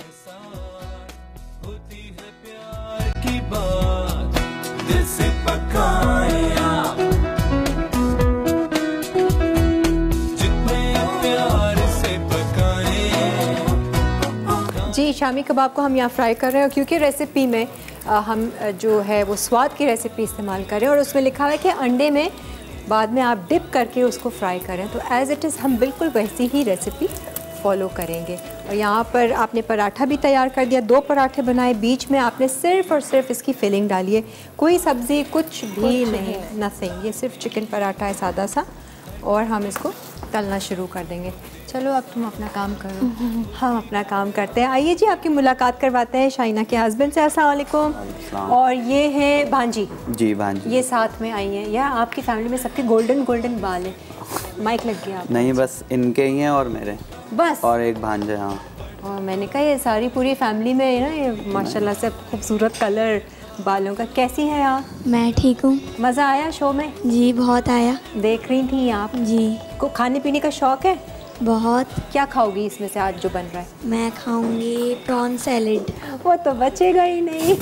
जी, शामी कबाब को हम यहाँ फ्राई कर रहे हैं क्योंकि रेसिपी में आ, हम जो है वो स्वाद की रेसिपी इस्तेमाल करें और उसमें लिखा हुआ है कि अंडे में बाद में आप डिप करके उसको फ्राई करें, तो एज़ इट इज़ हम बिल्कुल वैसी ही रेसिपी फॉलो करेंगे। और यहाँ पर आपने पराठा भी तैयार कर दिया, दो पराठे बनाए, बीच में आपने सिर्फ और सिर्फ इसकी फिलिंग डाली है, कोई सब्ज़ी कुछ भी कुछ नहीं, नथिंग, ये सिर्फ चिकन पराठा है सादा सा। और हम इसको तलना शुरू कर देंगे। चलो अब तुम अपना काम करो, हम अपना काम करते हैं। आइए जी, आपकी मुलाकात करवाते हैं शाइना के हस्बैंड से। अस्सलाम वालेकुम। और ये है भांजी जी, भांजी ये साथ में आई हैं। या आपकी फैमिली में सबके गोल्डन गोल्डन बाल हैं? माइक लग गया? नहीं, बस इनके ही हैं और मेरे बस, और एक भांजा। हाँ, और मैंने कहा ये सारी पूरी फैमिली में है ना, ये माशाल्लाह से खूबसूरत कलर बालों का। कैसी है आप? मैं ठीक हूँ। मज़ा आया शो में? जी बहुत आया। देख रही थी आप? जी। को खाने पीने का शौक़ है? बहुत। क्या खाओगी इसमें से आज जो बन रहा है? मैं खाऊंगी प्रॉन सैलेड। वो तो बचेगा ही नहीं।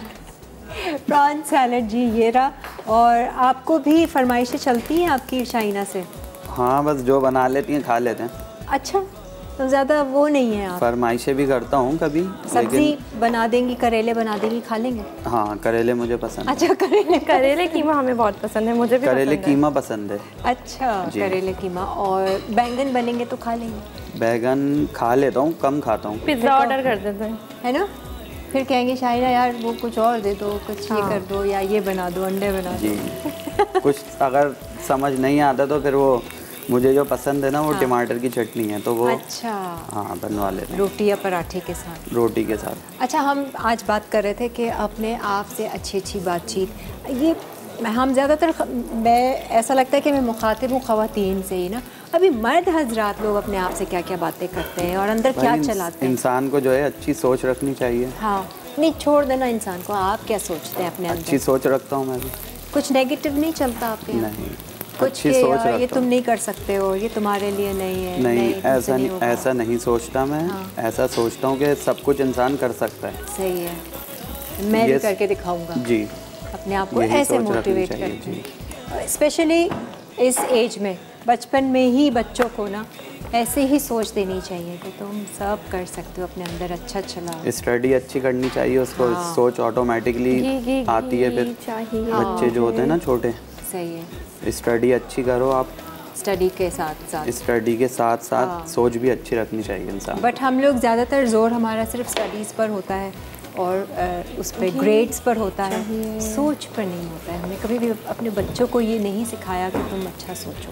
प्रॉन सैलेड जी, ये रहा। और आपको भी फरमाइशें चलती हैं आपकी शाइना से? हाँ, बस जो बना लेती हैं खा लेते हैं। अच्छा, तो ज़्यादा वो नहीं है आप? फरमाइशें भी करता हूँ कभी। सब्जी लेकिन... बना देंगी, करेले बना देंगी, खा लेंगे? हाँ, करेले मुझे पसंद। अच्छा, करेले करेले कीमा हमें बहुत पसंद है, मुझे भी करेले कीमा पसंद है। अच्छा, करेले कीमा। और बैंगन बनेंगे तो खा लेंगे? बैंगन खा लेता हूँ, कम खाता हूँ। पिज्ज़ा ऑर्डर कर देते हैं, है ना? फिर कहेंगे शायरा यार वो कुछ और दे दो, कुछ हाँ। ये कर दो या ये बना दो, अंडे बना दो। कुछ अगर समझ नहीं आता तो फिर वो मुझे जो पसंद है ना वो हाँ। टमाटर की चटनी है, तो वो अच्छा हाँ बनवा लेते हैं। रोटी या पराठे के साथ? रोटी के साथ। अच्छा, हम आज बात कर रहे थे कि अपने आप से अच्छी अच्छी बातचीत, ये हम ज़्यादातर, मैं ऐसा लगता है कि मैं मुखातिब हूँ ख़वातीन से ही ना। अभी मर्द हजरात लोग अपने आप से क्या क्या बातें करते हैं और अंदर क्या चलाते हैं? इंसान को जो है अच्छी सोच रखनी चाहिए। हाँ, नहीं छोड़ देना इंसान को। आप क्या सोचते हैं अपने अंदर? अच्छी सोच रखता हूँ मैं भी। कुछ नेगेटिव नहीं चलता आपके? नहीं, कुछ के यार ये तुम नहीं कर सकते हो, ये तुम्हारे लिए नहीं है? नहीं, नहीं ऐसा नहीं, नहीं ऐसा नहीं सोचता मैं। हाँ। ऐसा सोचता हूँ कि सब कुछ इंसान कर सकता है। सही है, मैं भी करके दिखाऊंगा जी, अपने आप को ऐसे मोटिवेट करके। स्पेशली इस एज में, बचपन में ही बच्चों को ना ऐसे ही सोच देनी चाहिए कि तुम सब कर सकते हो, अपने अंदर अच्छा चलाओ। स्टडी अच्छी करनी चाहिए उसको। हाँ। सोच ऑटोमेटिकली आती है फिर। बच्चे जो होते हैं ना छोटे, सही है, स्टडी अच्छी करो आप। स्टडी के साथ साथ स्टडी के साथ साथ हाँ। सोच भी अच्छी रखनी चाहिए इंसान। बट हम लोग ज़्यादातर जोर हमारा सिर्फ स्टडीज़ पर होता है और उस पर ग्रेड्स पर होता है, सोच पर नहीं होता है। हमने कभी भी अपने बच्चों को ये नहीं सिखाया कि तुम अच्छा सोचो।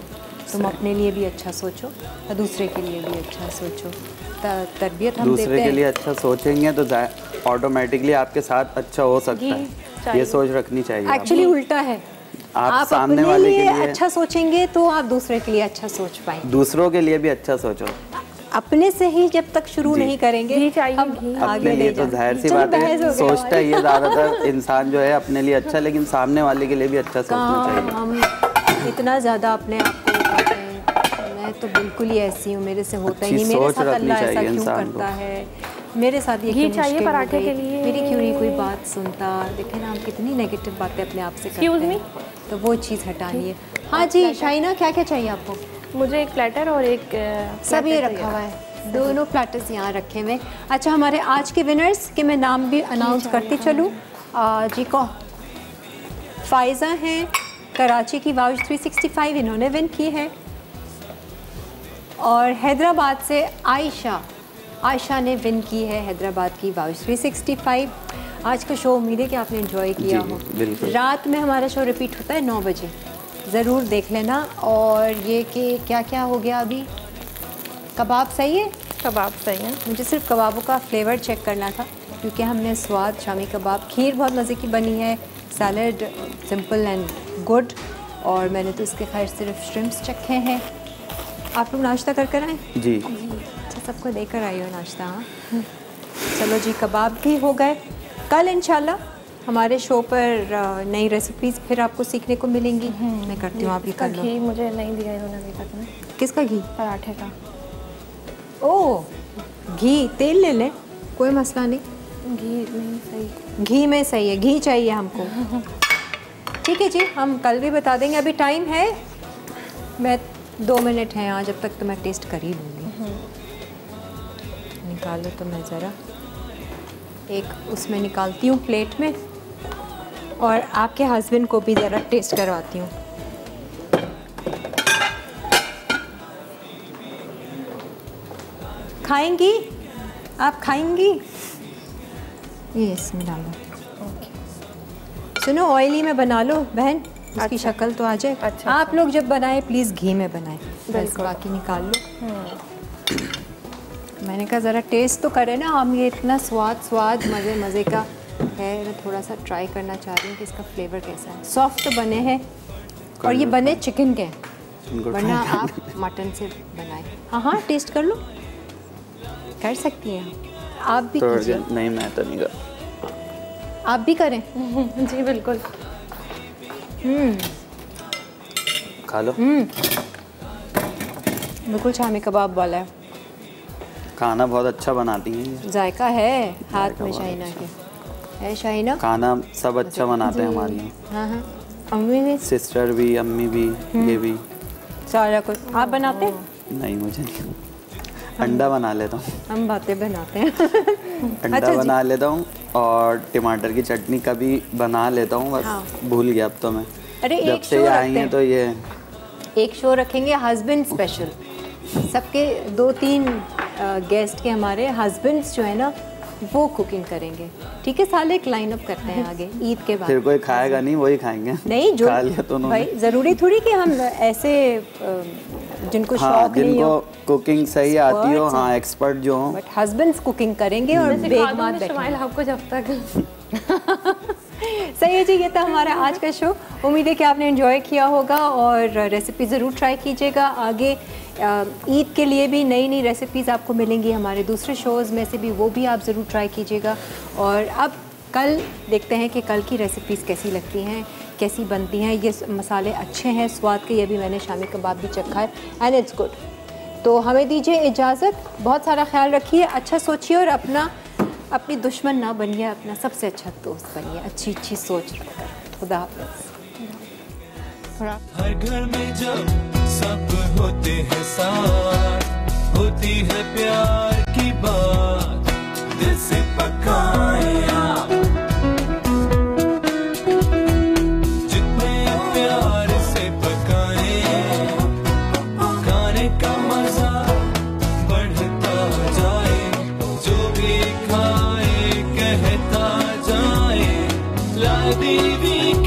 तुम अपने लिए भी अच्छा सोचो और दूसरे के लिए भी अच्छा सोचो। तरबियत हम दूसरे के लिए अच्छा सोचेंगे तो ऑटोमेटिकली आपके साथ अच्छा हो सकता है, ये सोच रखनी चाहिए। एक्चुअली उल्टा है, आप, आप सामने अपने वाले लिए के लिए अच्छा सोचेंगे तो आप दूसरे के लिए अच्छा सोच पाएंगे। दूसरों के लिए भी अच्छा सोचो, अपने से ही जब तक शुरू नहीं करेंगे घी चाहिए, हम घी। अपने लिए तो जाहिर सी बात है, सोचता है ये ज़्यादातर इंसान जो है अपने लिए अच्छा, लेकिन सामने वाले के लिए भी अच्छा सोचना चाहिए। हम इतना ज़्यादा अपने आप को करते हैं, मैं तो बिल्कुल ही ऐसी हूँ, मेरे से होता ही नहीं, मेरे साथ अल्लाह ऐसा क्यों करता है, मेरे साथ ये क्यों चाहिए मुश्किल पराठे हो गई? के लिए। मेरी क्यों नहीं कोई बात सुनता। देखें ना हम कितनी नेगेटिव बातें अपने आप से करते हैं, तो वो चीज़ हटानी है। हाँ जी शाइना, क्या क्या चाहिए आपको? मुझे एक प्लेटर और एक सब ये रखा हुआ है, दोनों प्लेटर्स यहाँ रखे हुए। अच्छा, हमारे आज के विनर्स के मैं नाम भी अनाउंस करती चलूँ जी को। फाइज़ा हैं कराची की, वाउच तीन सौ पैंसठ इन्होंने विन की है। और हैदराबाद से आयशा आयशा ने विन की है हैदराबाद की वाउच तीन सौ पैंसठ। आज का शो उम्मीद है कि आपने एंजॉय किया हो। रात में हमारा शो रिपीट होता है नौ बजे, ज़रूर देख लेना। और ये कि क्या क्या हो गया अभी, कबाब सही है? कबाब सही है। मुझे सिर्फ कबाबों का फ्लेवर चेक करना था, क्योंकि हमने स्वाद शामी कबाब, खीर बहुत मज़े की बनी है, सैलड सिंपल एंड गुड, और मैंने तो इसके खैर सिर्फ श्रिम्प्स चखे हैं। आप लोग नाश्ता कर कर आए? जी। अच्छा, सबको लेकर आई हो नाश्ता? हाँ चलो जी, कबाब भी हो गए। कल इंशाल्लाह हमारे शो पर नई रेसिपीज़ फिर आपको सीखने को मिलेंगी। मैं करती हूँ, आप ही कर लो। घी मुझे नहीं दिया इन्होंने अभी तक में। किसका घी? पराठे का। ओह घी, तेल ले लें, कोई मसला नहीं। घी नहीं सही, घी में सही है, घी चाहिए हमको। ठीक है जी, हम कल भी बता देंगे। अभी टाइम है, मैं दो मिनट हैं यहाँ, जब तक तो मैं टेस्ट कर ही लूँगी। निकालो तो मैं ज़रा एक उसमें निकालती हूँ प्लेट में, और आपके हस्बैंड को भी ज़रा टेस्ट करवाती हूँ। खाएंगी आप? खाएंगी? ये इसमें डालो। सुनो, ऑयली में बना लो बहन, उसकी अच्छा। शक्ल तो आ जाए। अच्छा, आप अच्छा। लोग जब बनाए प्लीज़ घी में बनाएं, बस बाकी निकाल लो। मैंने कहा ज़रा टेस्ट तो करें ना हम, ये इतना स्वाद स्वाद मज़े मज़े का है। मैं थोड़ा सा ट्राई करना चाह रही हूँ कि इसका फ्लेवर कैसा है। सॉफ्ट तो बने हैं, और ये बने चिकन के, वरना आप मटन से बनाए। हाँ हाँ टेस्ट कर लो, कर सकती हैं आप भी। तो नहीं, मैं तो नहीं कर। आप भी करें? जी बिल्कुल। हम्म खा लो। हम्म बिल्कुल शामी कबाब वाला है। खाना बहुत अच्छा बनाती हैं, जायका है हाथ में शाइना के। है शाइना? खाना सब अच्छा बनाते हैं हमारे यहाँ। हाँ हाँ, अम्मी भी, सिस्टर भी, अम्मी भी, ये भी, सारा कुछ। आप बनाते हैं? नहीं, मुझे नहीं। अंडा बना लेता हूँ। हम बातें बनाते हैं। अंडा अच्छा बना लेता हूँ, और टमाटर की चटनी कभी बना लेता हूँ, बस हाँ। भूल गया अब तो मैं। अरे जब से ये आई हैं तो ये एक शो रखेंगे हस्बैंड स्पेशल। सबके दो तीन गेस्ट के हमारे हस्बैंड्स जो है ना, वो कुकिंग करेंगे। ठीक है, साले एक लाइन अप करते हैं आगे ईद के बाद। फिर कोई खाएगा नहीं, वही खाएंगे। नहीं, जो खा लिया तो भाई ज़रूरी थोड़ी कि हम ऐसे जिनको हाँ, शौक नहीं हो, कुकिंग सही आती हो, हाँ एक्सपर्ट जो हो, बट हस्बैंड्स कुकिंग करेंगे और बेगमात बैठेंगे आपको जब तक। सही है जी, ये था हमारा आज का शो। उम्मीद है कि आपने एंजॉय किया होगा, और रेसिपी ज़रूर ट्राई कीजिएगा। आगे ईद के लिए भी नई नई रेसिपीज़ आपको मिलेंगी हमारे दूसरे शोज़ में से भी, वो भी आप ज़रूर ट्राई कीजिएगा। और अब कल देखते हैं कि कल की रेसिपीज़ कैसी लगती हैं, कैसी बनती हैं। ये मसाले अच्छे हैं स्वाद के, ये भी मैंने शामी कबाब भी चखा है, एंड इट्स गुड। तो हमें दीजिए इजाज़त, बहुत सारा ख्याल रखिए, अच्छा सोचिए, और अपना अपनी दुश्मन ना बनिए, अपना सबसे अच्छा दोस्त बनिए, अच्छी अच्छी सोच रखकर। खुदा हाफ़िज़। हर घर में जब सब होते हैं साथ, होती है प्यार की बात, दिल से पकाए आप, जितने प्यार से पकाए, खाने का मजा बढ़ता जाए, जो भी खाए कहता जाए, ला दीदी